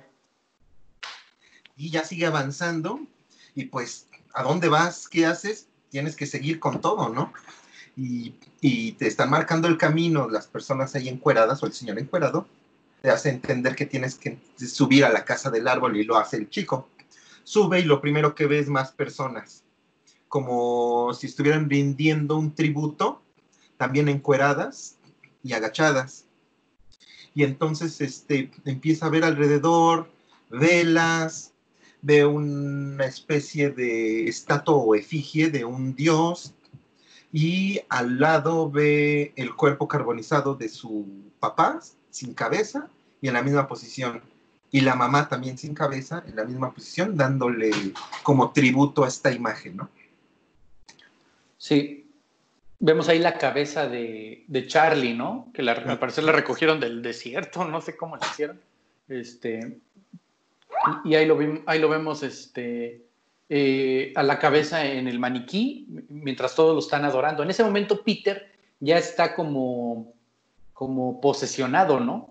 Y ya sigue avanzando y pues, ¿a dónde vas? ¿Qué haces? Tienes que seguir con todo, ¿no? Y, y te están marcando el camino las personas ahí encueradas o el señor encuerado, te hace entender que tienes que subir a la casa del árbol y lo hace el chico. Sube y lo primero que ve es más personas, como si estuvieran rindiendo un tributo, también encueradas y agachadas. Y entonces este, empieza a ver alrededor velas, ve una especie de estatua o efigie de un dios, y al lado ve el cuerpo carbonizado de su papá, sin cabeza, y en la misma posición. Y la mamá también sin cabeza, en la misma posición, dándole como tributo a esta imagen, ¿no? Sí. Vemos ahí la cabeza de, de Charlie, ¿no? Que la, al parecer la recogieron del desierto, no sé cómo la hicieron. Este, y ahí lo, ahí lo vemos este, eh, a la cabeza en el maniquí, mientras todos lo están adorando. En ese momento Peter ya está como, como posesionado, ¿no?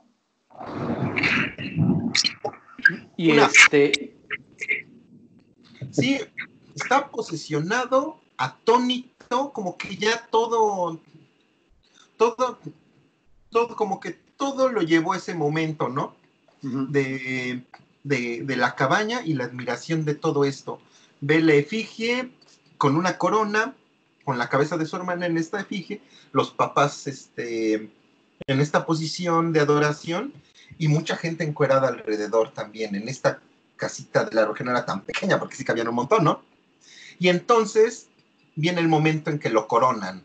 Y Una... este... Sí, está posesionado, atónito, como que ya todo, todo, todo, como que todo lo llevó a ese momento, ¿no? Uh-huh. De, de, de la cabaña y la admiración de todo esto. Ve la efigie con una corona, con la cabeza de su hermana en esta efigie, los papás este, en esta posición de adoración y mucha gente encuerada alrededor también, en esta casita de la Roja no era tan pequeña porque sí cabían un montón, ¿no? Y entonces viene el momento en que lo coronan.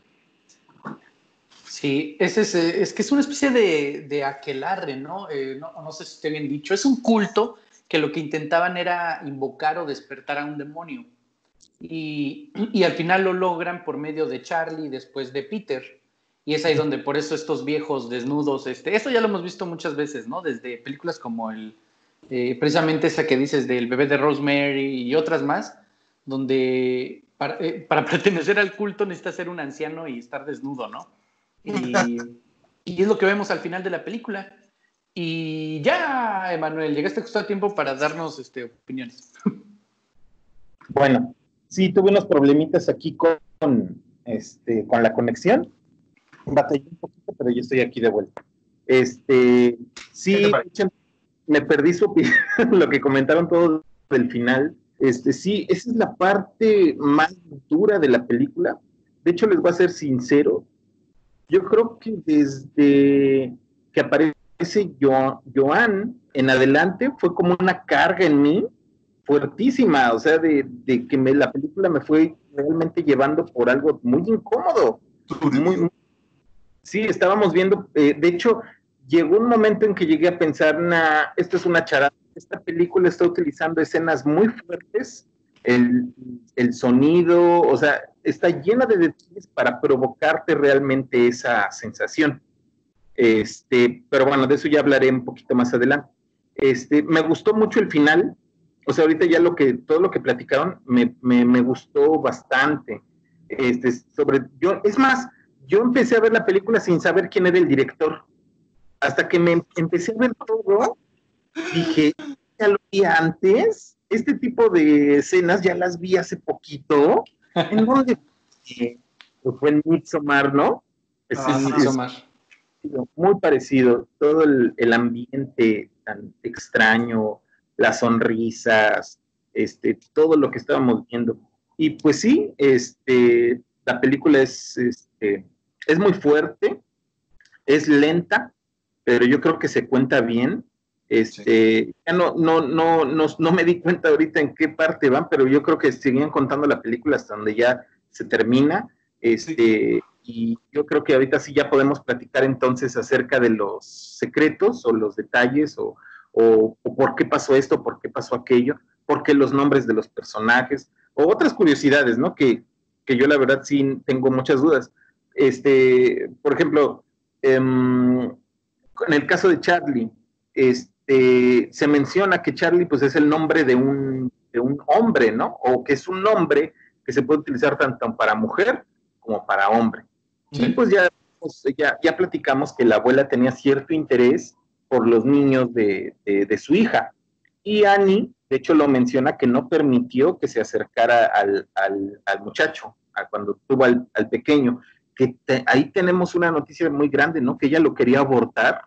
Sí, es, es, es que es una especie de, de aquelarre, ¿no? Eh, ¿no? No sé si esté bien dicho. Es un culto que lo que intentaban era invocar o despertar a un demonio. Y, y al final lo logran por medio de Charlie y después de Peter. Y es ahí donde por eso estos viejos desnudos, este, esto ya lo hemos visto muchas veces, ¿no? Desde películas como el, eh, precisamente esa que dices del bebé de Rosemary y otras más, donde para, eh, para pertenecer al culto necesitas ser un anciano y estar desnudo, ¿no? Y, y es lo que vemos al final de la película. Y ya, Emanuel, llegaste justo a tiempo para darnos este, opiniones. Bueno, sí, tuve unos problemitas aquí con, este, con la conexión. Batallé un poquito, pero yo estoy aquí de vuelta. Este, sí, me perdí su opinión, lo que comentaron todos del final. Este, sí, esa es la parte más dura de la película. De hecho, les voy a ser sincero. Yo creo que desde que aparece jo, Joan en adelante fue como una carga en mí fuertísima, o sea, de, de que me, la película me fue realmente llevando por algo muy incómodo. Muy, muy, sí, estábamos viendo, eh, de hecho, llegó un momento en que llegué a pensar, nah, esto es una charada, esta película está utilizando escenas muy fuertes, el, el sonido, o sea, está llena de detalles para provocarte realmente esa sensación. Este, pero bueno, de eso ya hablaré un poquito más adelante. Este, me gustó mucho el final, o sea, ahorita ya lo que, todo lo que platicaron me, me, me gustó bastante. Este, sobre, yo, es más, yo empecé a ver la película sin saber quién era el director. Hasta que me empecé a ver todo, dije, ya lo vi antes, este tipo de escenas ya las vi hace poquito. ¿En dónde? Eh, fue en Midsommar, ¿no? Es, Ah, es, Midsommar. es muy parecido, todo el, el ambiente tan extraño, las sonrisas, este, todo lo que estábamos viendo. Y pues sí, este, la película es, este, es muy fuerte, es lenta, pero yo creo que se cuenta bien. Este, sí. ya no, no, no, no, no me di cuenta ahorita en qué parte van, pero yo creo que seguían contando la película hasta donde ya se termina. Este, sí. Y yo creo que ahorita sí ya podemos platicar entonces acerca de los secretos o los detalles o, o, o por qué pasó esto, por qué pasó aquello, por qué los nombres de los personajes o otras curiosidades, ¿no? Que, que yo la verdad sí tengo muchas dudas. Este, por ejemplo, Um, en el caso de Charlie, este, se menciona que Charlie pues, es el nombre de un, de un hombre, ¿no? O que es un nombre que se puede utilizar tanto para mujer como para hombre. Sí. Y pues ya, pues ya, ya platicamos que la abuela tenía cierto interés por los niños de, de, de su hija. Y Annie, de hecho, lo menciona que no permitió que se acercara al, al, al muchacho, a cuando tuvo al, al pequeño. Que te, ahí tenemos una noticia muy grande, ¿no? Que ella lo quería abortar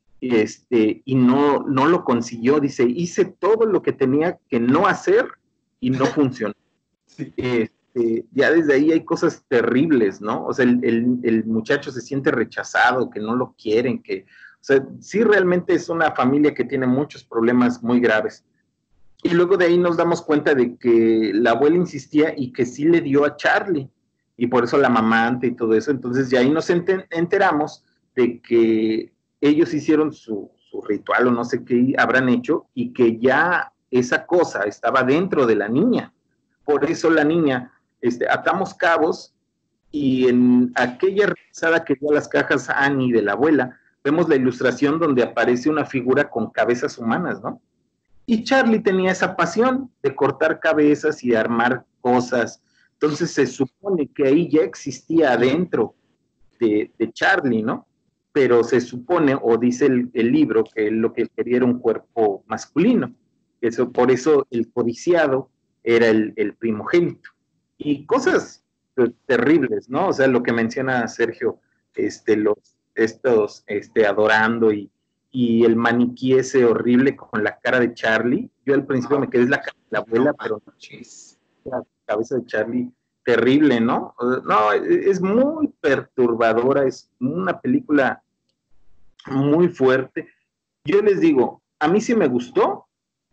este, y no, no lo consiguió. Dice, hice todo lo que tenía que no hacer y no funcionó. Sí. Este, ya desde ahí hay cosas terribles, ¿no? O sea, el, el, el muchacho se siente rechazado, que no lo quieren, que, o sea, sí realmente es una familia que tiene muchos problemas muy graves. Y luego de ahí nos damos cuenta de que la abuela insistía y que sí le dio a Charlie, y por eso la mamante y todo eso. Entonces ya ahí nos enteramos de que ellos hicieron su, su ritual o no sé qué habrán hecho y que ya esa cosa estaba dentro de la niña. Por eso la niña, este, atamos cabos y en aquella revisada que dio las cajas a Annie de la abuela, vemos la ilustración donde aparece una figura con cabezas humanas, ¿no? Y Charlie tenía esa pasión de cortar cabezas y armar cosas. Entonces se supone que ahí ya existía adentro de, de Charlie, ¿no? Pero se supone, o dice el, el libro, que lo que quería era un cuerpo masculino. Eso, por eso el codiciado era el, el primogénito. Y cosas pues, terribles, ¿no? O sea, lo que menciona Sergio, este, los, estos este, adorando y y el maniquí ese horrible con la cara de Charlie. Yo al principio no, me quedé en la cara de la abuela, no, pero la cabeza de Charlie, terrible, ¿no? No, es muy perturbadora, es una película muy fuerte. Yo les digo, a mí sí me gustó,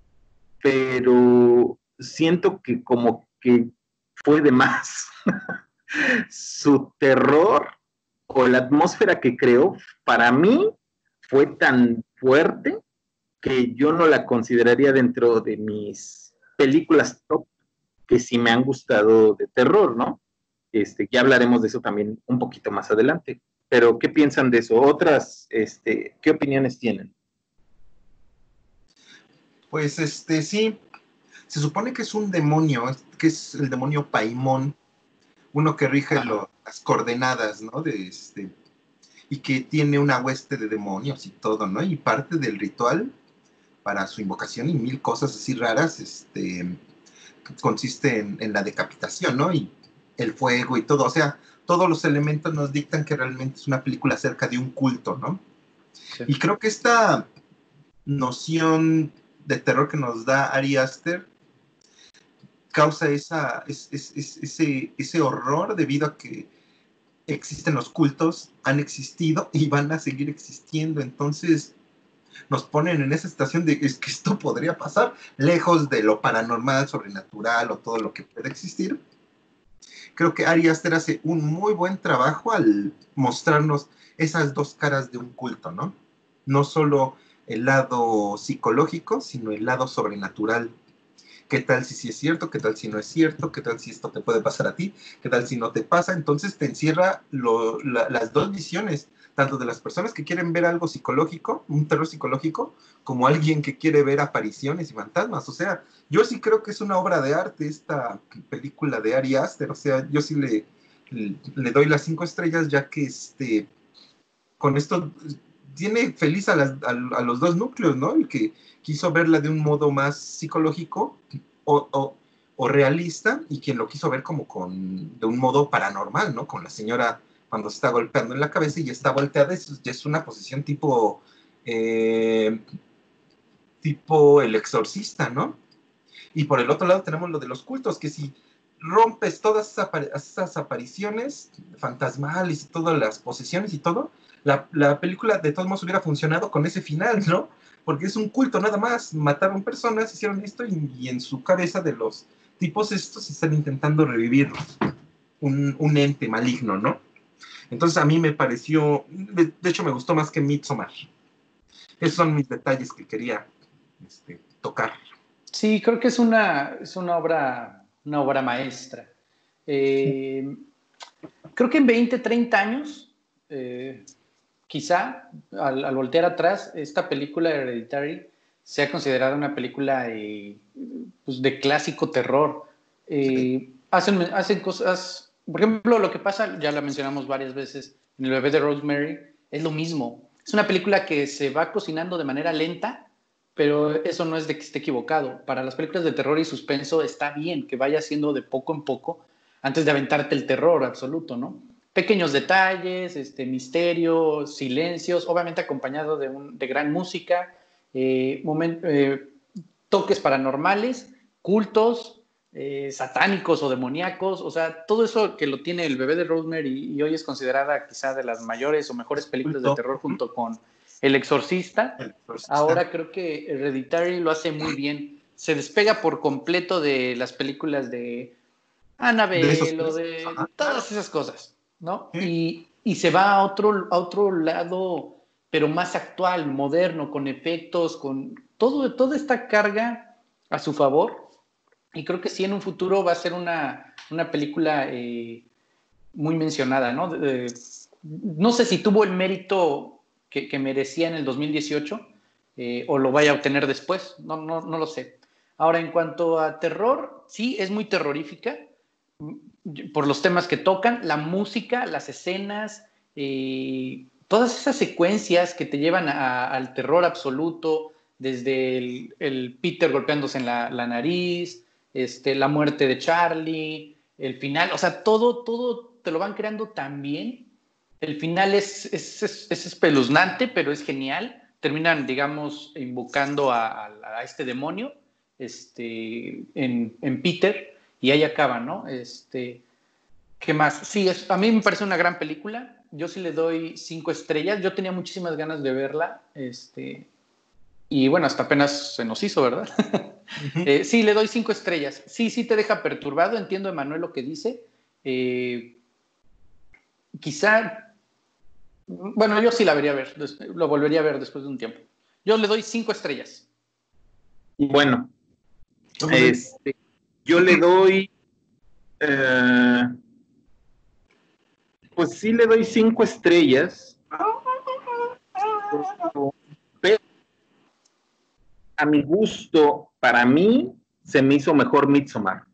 pero siento que como que fue de más. Su terror o la atmósfera que creó, para mí, fue tan fuerte que yo no la consideraría dentro de mis películas top que sí me han gustado de terror, ¿no? Este, ya hablaremos de eso también un poquito más adelante. Pero, ¿qué piensan de eso? Otras, este, ¿qué opiniones tienen? Pues, este, sí, se supone que es un demonio, que es el demonio Paimon, uno que rige lo, las coordenadas, ¿no? De este... y que tiene una hueste de demonios y todo, ¿no? Y parte del ritual para su invocación y mil cosas así raras, este, consiste en, en la decapitación, ¿no? Y el fuego y todo, o sea, todos los elementos nos dictan que realmente es una película acerca de un culto, ¿no? Sí. Y creo que esta noción de terror que nos da Ari Aster causa esa, es, es, es, ese, ese horror debido a que existen los cultos, han existido y van a seguir existiendo. Entonces nos ponen en esa situación de es que esto podría pasar, lejos de lo paranormal, sobrenatural o todo lo que pueda existir. Creo que Ari Aster hace un muy buen trabajo al mostrarnos esas dos caras de un culto, ¿no? No solo el lado psicológico, sino el lado sobrenatural. ¿Qué tal si sí es cierto? ¿Qué tal si no es cierto? ¿Qué tal si esto te puede pasar a ti? ¿Qué tal si no te pasa? Entonces te encierra lo, la, las dos visiones, tanto de las personas que quieren ver algo psicológico, un terror psicológico, como alguien que quiere ver apariciones y fantasmas. O sea, yo sí creo que es una obra de arte esta película de Ari Aster. O sea, yo sí le, le, le doy las cinco estrellas, ya que este, con esto tiene feliz a, las, a, a los dos núcleos, ¿no? El que quiso verla de un modo más psicológico o, o, o realista, y quien lo quiso ver como con, de un modo paranormal, ¿no? Con la señora cuando se está golpeando en la cabeza y está volteada, es, es una posición tipo, eh, tipo El Exorcista, ¿no? Y por el otro lado tenemos lo de los cultos, que si rompes todas esas, apar esas apariciones fantasmales y todas las posesiones y todo, la, la película de todos modos hubiera funcionado con ese final, ¿no? Porque es un culto nada más, mataron personas, hicieron esto, y, y en su cabeza de los tipos estos están intentando revivir un, un ente maligno, ¿no? Entonces a mí me pareció, de, de hecho me gustó más que Midsommar. Esos son mis detalles que quería este, tocar. Sí, creo que es una, es una obra, una obra maestra. Eh, creo que en veinte, treinta años, eh, quizá al, al voltear atrás, esta película Hereditary sea considerada una película eh, pues de clásico terror. Eh, hacen, hacen cosas, por ejemplo, lo que pasa, ya la mencionamos varias veces, en El bebé de Rosemary, es lo mismo. Es una película que se va cocinando de manera lenta, pero eso no es de que esté equivocado. Para las películas de terror y suspenso está bien que vaya haciendo de poco en poco antes de aventarte el terror absoluto, ¿no? Pequeños detalles, este, misterio, silencios, obviamente acompañado de, un, de gran música, eh, moment, eh, toques paranormales, cultos, eh, satánicos o demoníacos, o sea, todo eso que lo tiene El bebé de Rosemary, y hoy es considerada quizá de las mayores o mejores películas de terror junto con El Exorcista. El Exorcista. Ahora creo que Hereditary lo hace muy bien. Se despega por completo de las películas de Annabelle o de Ajá, todas esas cosas, ¿no? ¿Sí? Y, y se va a otro, a otro lado, pero más actual, moderno, con efectos, con todo, toda esta carga a su favor. Y creo que sí, en un futuro va a ser una, una película eh, muy mencionada, ¿no? De, de, no sé si tuvo el mérito que, que merecía en el dos mil dieciocho eh, o lo vaya a obtener después, no, no, no lo sé. Ahora, en cuanto a terror, sí, es muy terrorífica por los temas que tocan, la música, las escenas, eh, todas esas secuencias que te llevan a, al terror absoluto, desde el, el Peter golpeándose en la, la nariz, este, la muerte de Charlie, el final, o sea, todo, todo te lo van creando tan bien. El final es, es, es, es espeluznante, pero es genial. Terminan, digamos, invocando a, a, a este demonio este, en, en Peter, y ahí acaba, ¿no? Este, ¿qué más? Sí, es, a mí me parece una gran película. Yo sí le doy cinco estrellas. Yo tenía muchísimas ganas de verla. Este, y bueno, hasta apenas se nos hizo, ¿verdad? Uh-huh. eh, sí, le doy cinco estrellas. Sí, sí te deja perturbado. Entiendo, Emanuel, lo que dice. Eh, quizá, bueno, yo sí la vería ver. Lo volvería a ver después de un tiempo. Yo le doy cinco estrellas. Bueno, este, yo le doy, eh, pues sí le doy cinco estrellas, pero a mi gusto, para mí, se me hizo mejor Midsommar.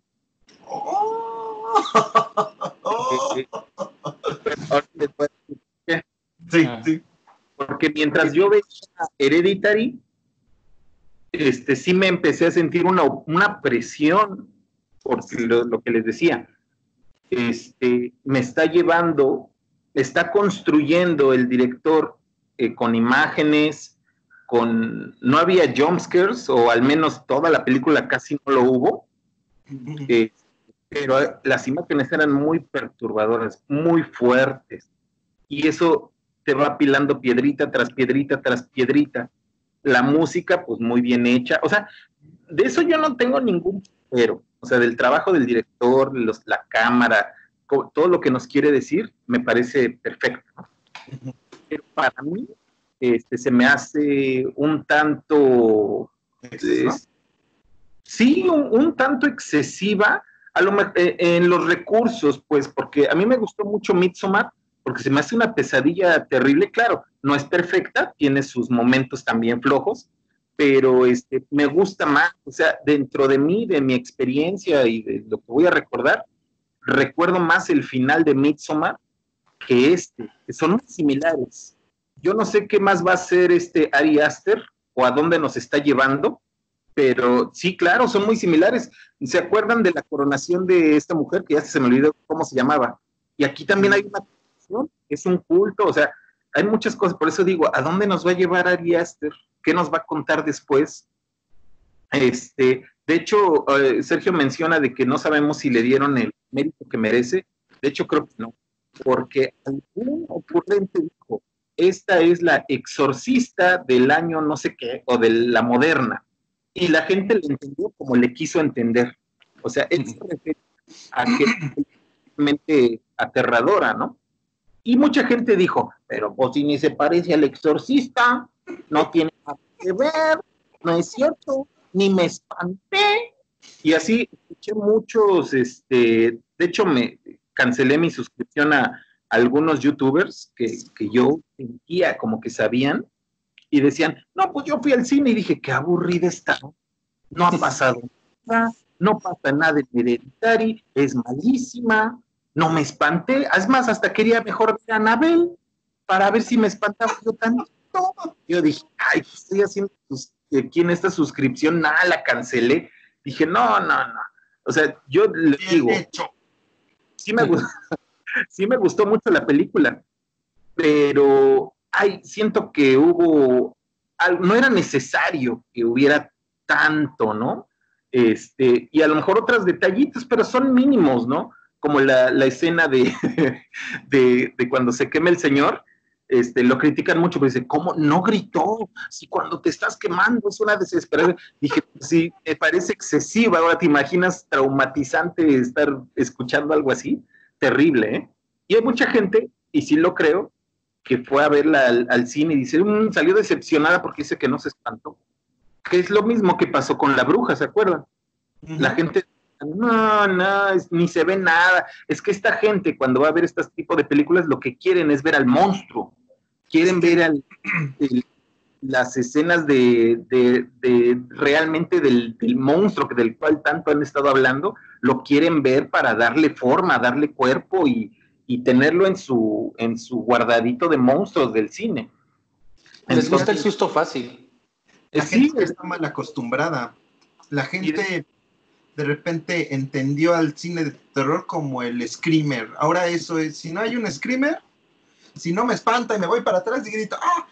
Sí, sí. Porque mientras yo veía Hereditary, este, sí me empecé a sentir una, una presión, porque lo, lo que les decía, este, me está llevando, está construyendo el director eh, con imágenes, con, no había jumpscares, o al menos toda la película casi no lo hubo, eh, pero las imágenes eran muy perturbadoras, muy fuertes, y eso te va apilando piedrita tras piedrita tras piedrita. La música, pues muy bien hecha, o sea, de eso yo no tengo ningún pero, o sea, del trabajo del director, los, la cámara, todo lo que nos quiere decir, me parece perfecto. Pero para mí, este, se me hace un tanto, eh, sí, un, un tanto excesiva a lo, eh, en los recursos, pues, porque a mí me gustó mucho Midsommar, porque se me hace una pesadilla terrible, claro, no es perfecta, tiene sus momentos también flojos, pero este, me gusta más, o sea, dentro de mí, de mi experiencia y de lo que voy a recordar, recuerdo más el final de Midsommar que este, que son muy similares. Yo no sé qué más va a hacer este Ari Aster o a dónde nos está llevando, pero sí, claro, son muy similares. ¿Se acuerdan de la coronación de esta mujer, que ya se me olvidó cómo se llamaba? Y aquí también hay una coronación, es un culto, o sea, hay muchas cosas, por eso digo, ¿a dónde nos va a llevar Ari Aster? ¿Qué nos va a contar después? Este, de hecho, eh, Sergio menciona de que no sabemos si le dieron el mérito que merece. De hecho, creo que no, porque algún ocurrente dijo, esta es la exorcista del año no sé qué, o de la moderna, y la gente le entendió como le quiso entender. O sea, él se refiere a que es realmente aterradora, ¿no? Y mucha gente dijo, pero pues si ni se parece al exorcista, no tiene nada que ver, no es cierto, ni me espanté. Y así escuché muchos, este, de hecho me cancelé mi suscripción a, a algunos youtubers que, que yo sentía como que sabían y decían, no, pues yo fui al cine y dije, qué aburrida está, no ha pasado nada, no pasa nada en Hereditary, es malísima, no me espanté, es más, hasta quería mejor ver a Anabel para ver si me espantaba yo tanto. Yo dije, ay, ¿qué estoy haciendo aquí en esta suscripción? Nada, la cancelé. Dije, no, no, no. O sea, yo le digo, sí me gustó, sí me gustó mucho la película, pero ay, siento que hubo, no era necesario que hubiera tanto, ¿no? Este, y a lo mejor otros detallitos, pero son mínimos, ¿no? Como la, la escena de, de, de cuando se quema el señor, este, lo critican mucho, pero dice, ¿cómo no gritó? Si cuando te estás quemando es una desesperación. Dije, sí, me parece excesiva. Ahora te imaginas traumatizante estar escuchando algo así, terrible, ¿eh? Y hay mucha gente, y sí lo creo, que fue a verla al, al cine y dice, mmm, salió decepcionada porque dice que no se espantó. Que es lo mismo que pasó con La Bruja, ¿se acuerdan? Uh-huh. La gente, no, no, es, ni se ve nada. Es que esta gente, cuando va a ver este tipo de películas, lo que quieren es ver al monstruo. Quieren es que... ver al, el, las escenas de, de, de realmente del, del monstruo del cual tanto han estado hablando, lo quieren ver para darle forma, darle cuerpo y, y tenerlo en su, en su guardadito de monstruos del cine. Les Entonces, gusta el susto fácil. La sí, gente está mal acostumbrada. La gente de... de repente entendió al cine de terror como el screamer. Ahora eso es, si no hay un screamer, si no me espanta y me voy para atrás y grito, ¡ah!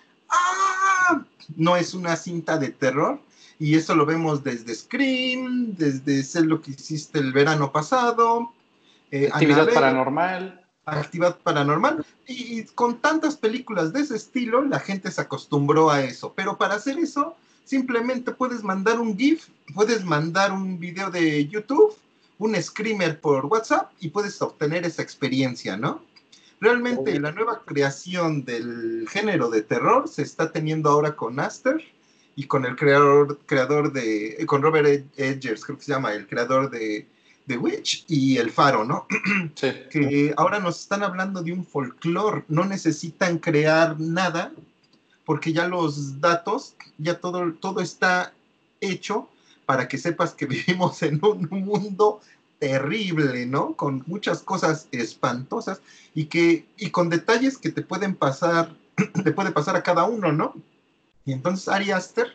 ¡ah! No es una cinta de terror. Y eso lo vemos desde Scream, desde Sé lo que hiciste el verano pasado. Eh, Actividad Annabelle, Paranormal. Actividad Paranormal. Y, y con tantas películas de ese estilo, la gente se acostumbró a eso. Pero para hacer eso, simplemente puedes mandar un GIF, puedes mandar un video de YouTube, un screamer por WhatsApp y puedes obtener esa experiencia, ¿no? Realmente oh. la nueva creación del género de terror se está teniendo ahora con Aster y con el creador, creador de, con Robert Eggers, creo que se llama, el creador de The Witch y El Faro, ¿no? Sí. Que ahora nos están hablando de un folclore, no necesitan crear nada, porque ya los datos, ya todo, todo está hecho para que sepas que vivimos en un mundo terrible, ¿no? Con muchas cosas espantosas y, que, y con detalles que te pueden pasar, te puede pasar a cada uno, ¿no? Y entonces Ari Aster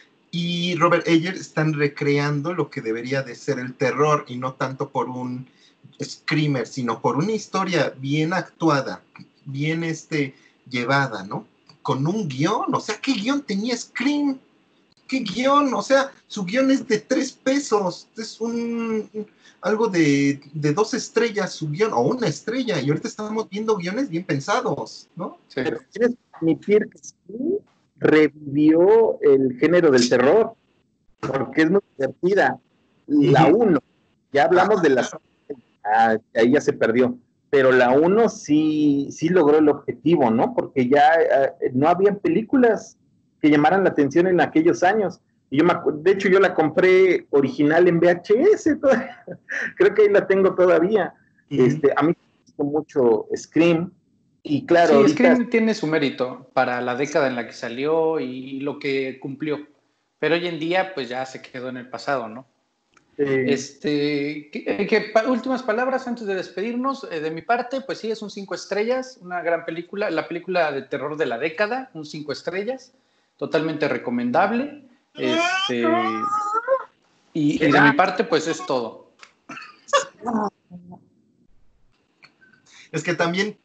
y Robert Eggers están recreando lo que debería de ser el terror y no tanto por un screamer, sino por una historia bien actuada, bien este, llevada, ¿no? Con un guión, o sea, ¿qué guión tenía Scream? ¿Qué guión? O sea, su guión es de tres pesos, es un, algo de, de dos estrellas su guión, o una estrella, y ahorita estamos viendo guiones bien pensados, ¿no? Sí. Pero quieres admitir que Scream revivió el género del terror, porque es muy divertida. La uno, ya hablamos de la... Ah, ahí ya se perdió. pero la uno sí, sí logró el objetivo, ¿no? Porque ya eh, no había películas que llamaran la atención en aquellos años. Y yo me, de hecho, yo la compré original en V H S, todavía. Creo que ahí la tengo todavía. Uh-huh. Este, a mí me gustó mucho Scream, y claro, sí, ahorita... Scream tiene su mérito para la década en la que salió y lo que cumplió. Pero hoy en día, pues ya se quedó en el pasado, ¿no? Eh, este, ¿qué, qué, últimas palabras antes de despedirnos? Eh, de mi parte, pues sí, es un cinco estrellas, una gran película, la película de terror de la década, un cinco estrellas, totalmente recomendable. Este, y, y de mi parte, pues es todo. Es que también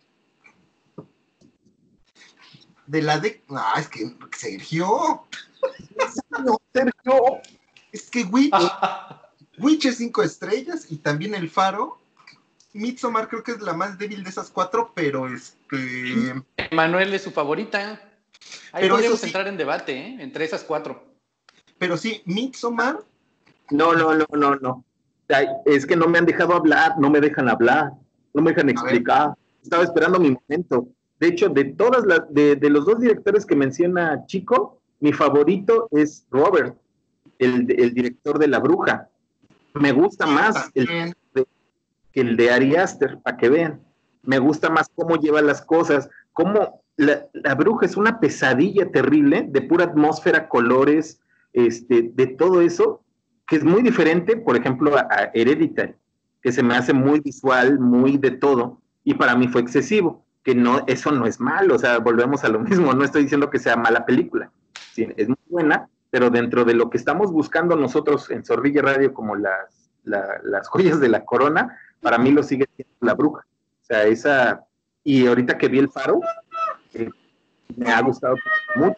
de la de... Ah, es que Sergio. Sergio. Es que Witch, Witch es cinco estrellas y también El Faro. Midsommar creo que es la más débil de esas cuatro, pero este... Manuel es su favorita. Ahí pero podríamos sí, entrar en debate, ¿eh? Entre esas cuatro. Pero sí, Midsommar... No, no, no, no, no. Es que no me han dejado hablar, no me dejan hablar, no me dejan explicar. Estaba esperando mi momento. De hecho, de todas las, de, de los dos directores que menciona Chico, mi favorito es Robert, el, el director de La Bruja. Me gusta más el de, que el de Ari Aster, para que vean. Me gusta más cómo lleva las cosas, cómo la, la Bruja es una pesadilla terrible, de pura atmósfera, colores, este, de todo eso, que es muy diferente, por ejemplo, a, a Hereditary, que se me hace muy visual, muy de todo, y para mí fue excesivo, que no, eso no es malo, o sea, volvemos a lo mismo, no estoy diciendo que sea mala película, sí, es muy buena, pero dentro de lo que estamos buscando nosotros en Zorrilla Radio como las, la, las joyas de la corona, para mí lo sigue siendo La Bruja, o sea, esa, y ahorita que vi El Faro, eh, me ha gustado mucho.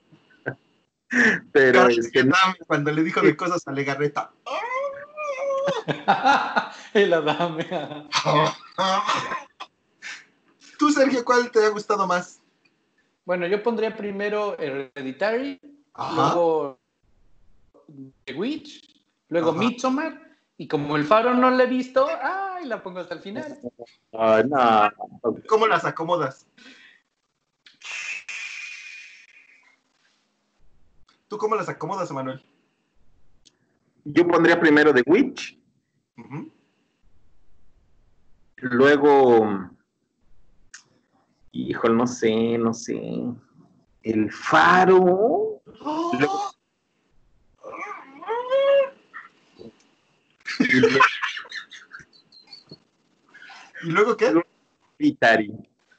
Pero este, no, cuando le dijo de cosas a Legarreta. El Adame. Tú, Sergio, ¿cuál te ha gustado más? Bueno, yo pondría primero Hereditary, ajá, luego The Witch, luego ajá, Midsommar, y como El Faro no la he visto, ¡ay! La pongo hasta el final. Uh, no. ¿Cómo las acomodas? ¿Tú cómo las acomodas, Emanuel? Yo pondría primero The Witch. Uh-huh. Luego, híjole, no sé, no sé. El Faro. Oh. Luego, ¿Y, luego, ¿Y luego qué? Hereditary.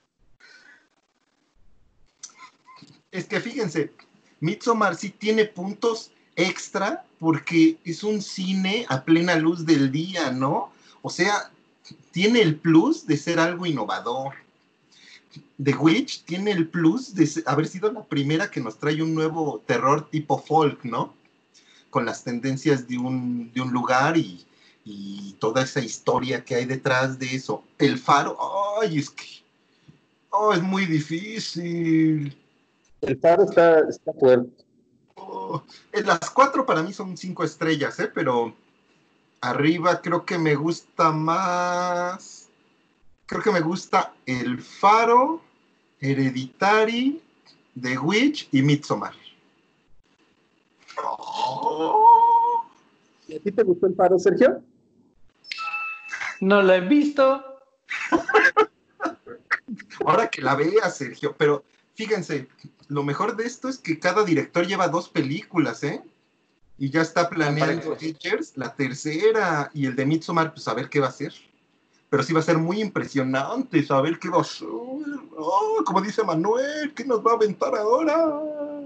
Es que fíjense, Midsommar sí tiene puntos extra porque es un cine a plena luz del día, ¿no? O sea, tiene el plus de ser algo innovador. The Witch tiene el plus de haber sido la primera que nos trae un nuevo terror tipo folk, ¿no? Con las tendencias de un, de un lugar y, y toda esa historia que hay detrás de eso. El Faro, ay, es que oh, es muy difícil. El Faro está, está fuerte. Oh, las cuatro para mí son cinco estrellas, ¿eh? Pero arriba creo que me gusta más. Creo que me gusta El Faro, Hereditary, The Witch y Midsommar. Oh. ¿Y a ti te gustó El Faro, Sergio? No la he visto. Ahora que la vea, Sergio, pero fíjense, lo mejor de esto es que cada director lleva dos películas, ¿eh? Y ya está planeando Edgers, la tercera, y el de Midsommar, pues a ver qué va a hacer. Pero sí va a ser muy impresionante saber qué va a hacer. Oh, como dice Manuel, ¿qué nos va a aventar ahora?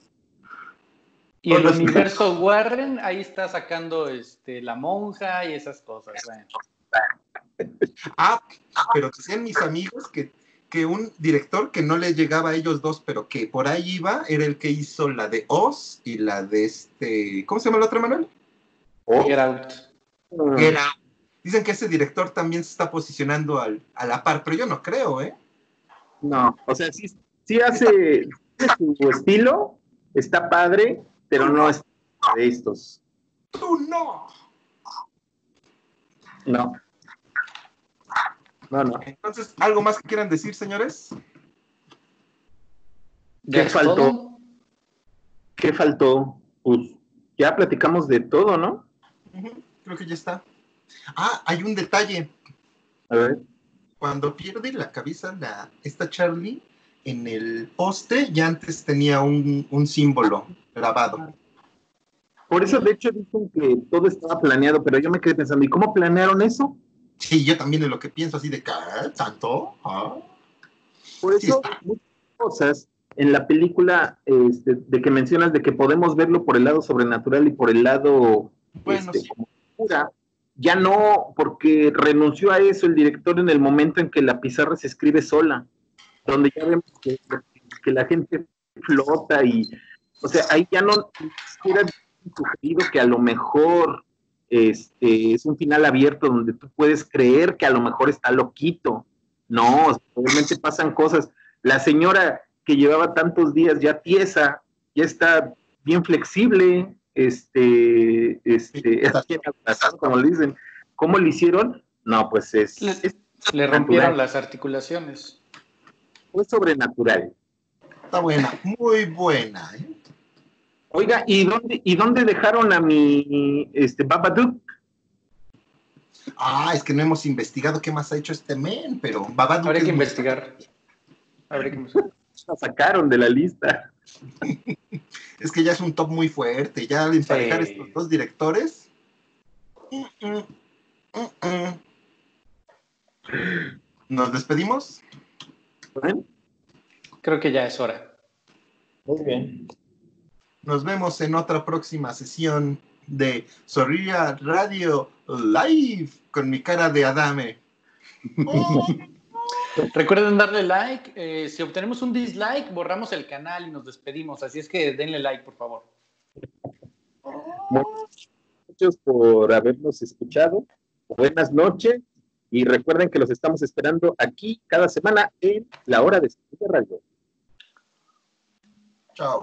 Y el universo Warren, ahí está sacando este, La Monja y esas cosas. Bueno. Ah, pero que sean mis amigos que, que un director que no le llegaba a ellos dos, pero que por ahí iba, era el que hizo la de Oz y la de este... ¿Cómo se llama la otra, Manuel? Oh. Get Out. Get Out. Dicen que ese director también se está posicionando al, a la par, pero yo no creo, ¿eh? No, o sea, sí, sí hace está... su estilo, está padre, pero no, no es de estos. ¡Tú no! No. No, no. Entonces, ¿algo más que quieran decir, señores? ¿Qué faltó? Todo? ¿Qué faltó? Pues ya platicamos de todo, ¿no? Uh-huh, creo que ya está. Ah, hay un detalle. A ver. Cuando pierde la cabeza la, esta Charlie, en el poste ya antes tenía un, un símbolo grabado. Por eso, de hecho, dicen que todo estaba planeado, pero yo me quedé pensando, ¿y cómo planearon eso? Sí, yo también es lo que pienso, así de, ¿qué? ¿Tanto? ¿Ah? Por Sí eso, está. muchas cosas en la película este, de que mencionas de que podemos verlo por el lado sobrenatural y por el lado Bueno, este, sí. como pura, ya no, porque renunció a eso el director en el momento en que la pizarra se escribe sola, donde ya vemos que, que la gente flota y, o sea, ahí ya no hubiera sugerido que a lo mejor este, es un final abierto donde tú puedes creer que a lo mejor está loquito. No, realmente pasan cosas. La señora que llevaba tantos días ya tiesa, ya está bien flexible, este, este, es bien abrazado, como le dicen. ¿Cómo le hicieron? No, pues es, Le, es le rompieron las articulaciones. fue sobrenatural. Está buena, muy buena. ¿eh? Oiga, ¿y dónde, ¿y dónde dejaron a mi este, Babadook? Ah, es que no hemos investigado qué más ha hecho este men, pero Babadook Habría es que muy... investigar. Habría que investigar. La sacaron de la lista. Es que ya es un top muy fuerte, ya al emparejar Sí. estos dos directores. Mm, mm, mm, mm. ¿Nos despedimos? ¿Ven? Creo que ya es hora. Muy bien. Nos vemos en otra próxima sesión de Zorrilla Radio Live con mi cara de Adame. Recuerden darle like. Eh, si obtenemos un dislike, borramos el canal y nos despedimos. Así es que denle like, por favor. Muchos por habernos escuchado. Buenas noches. Y recuerden que los estamos esperando aquí cada semana en la hora de Zorrilla Radio. Chao.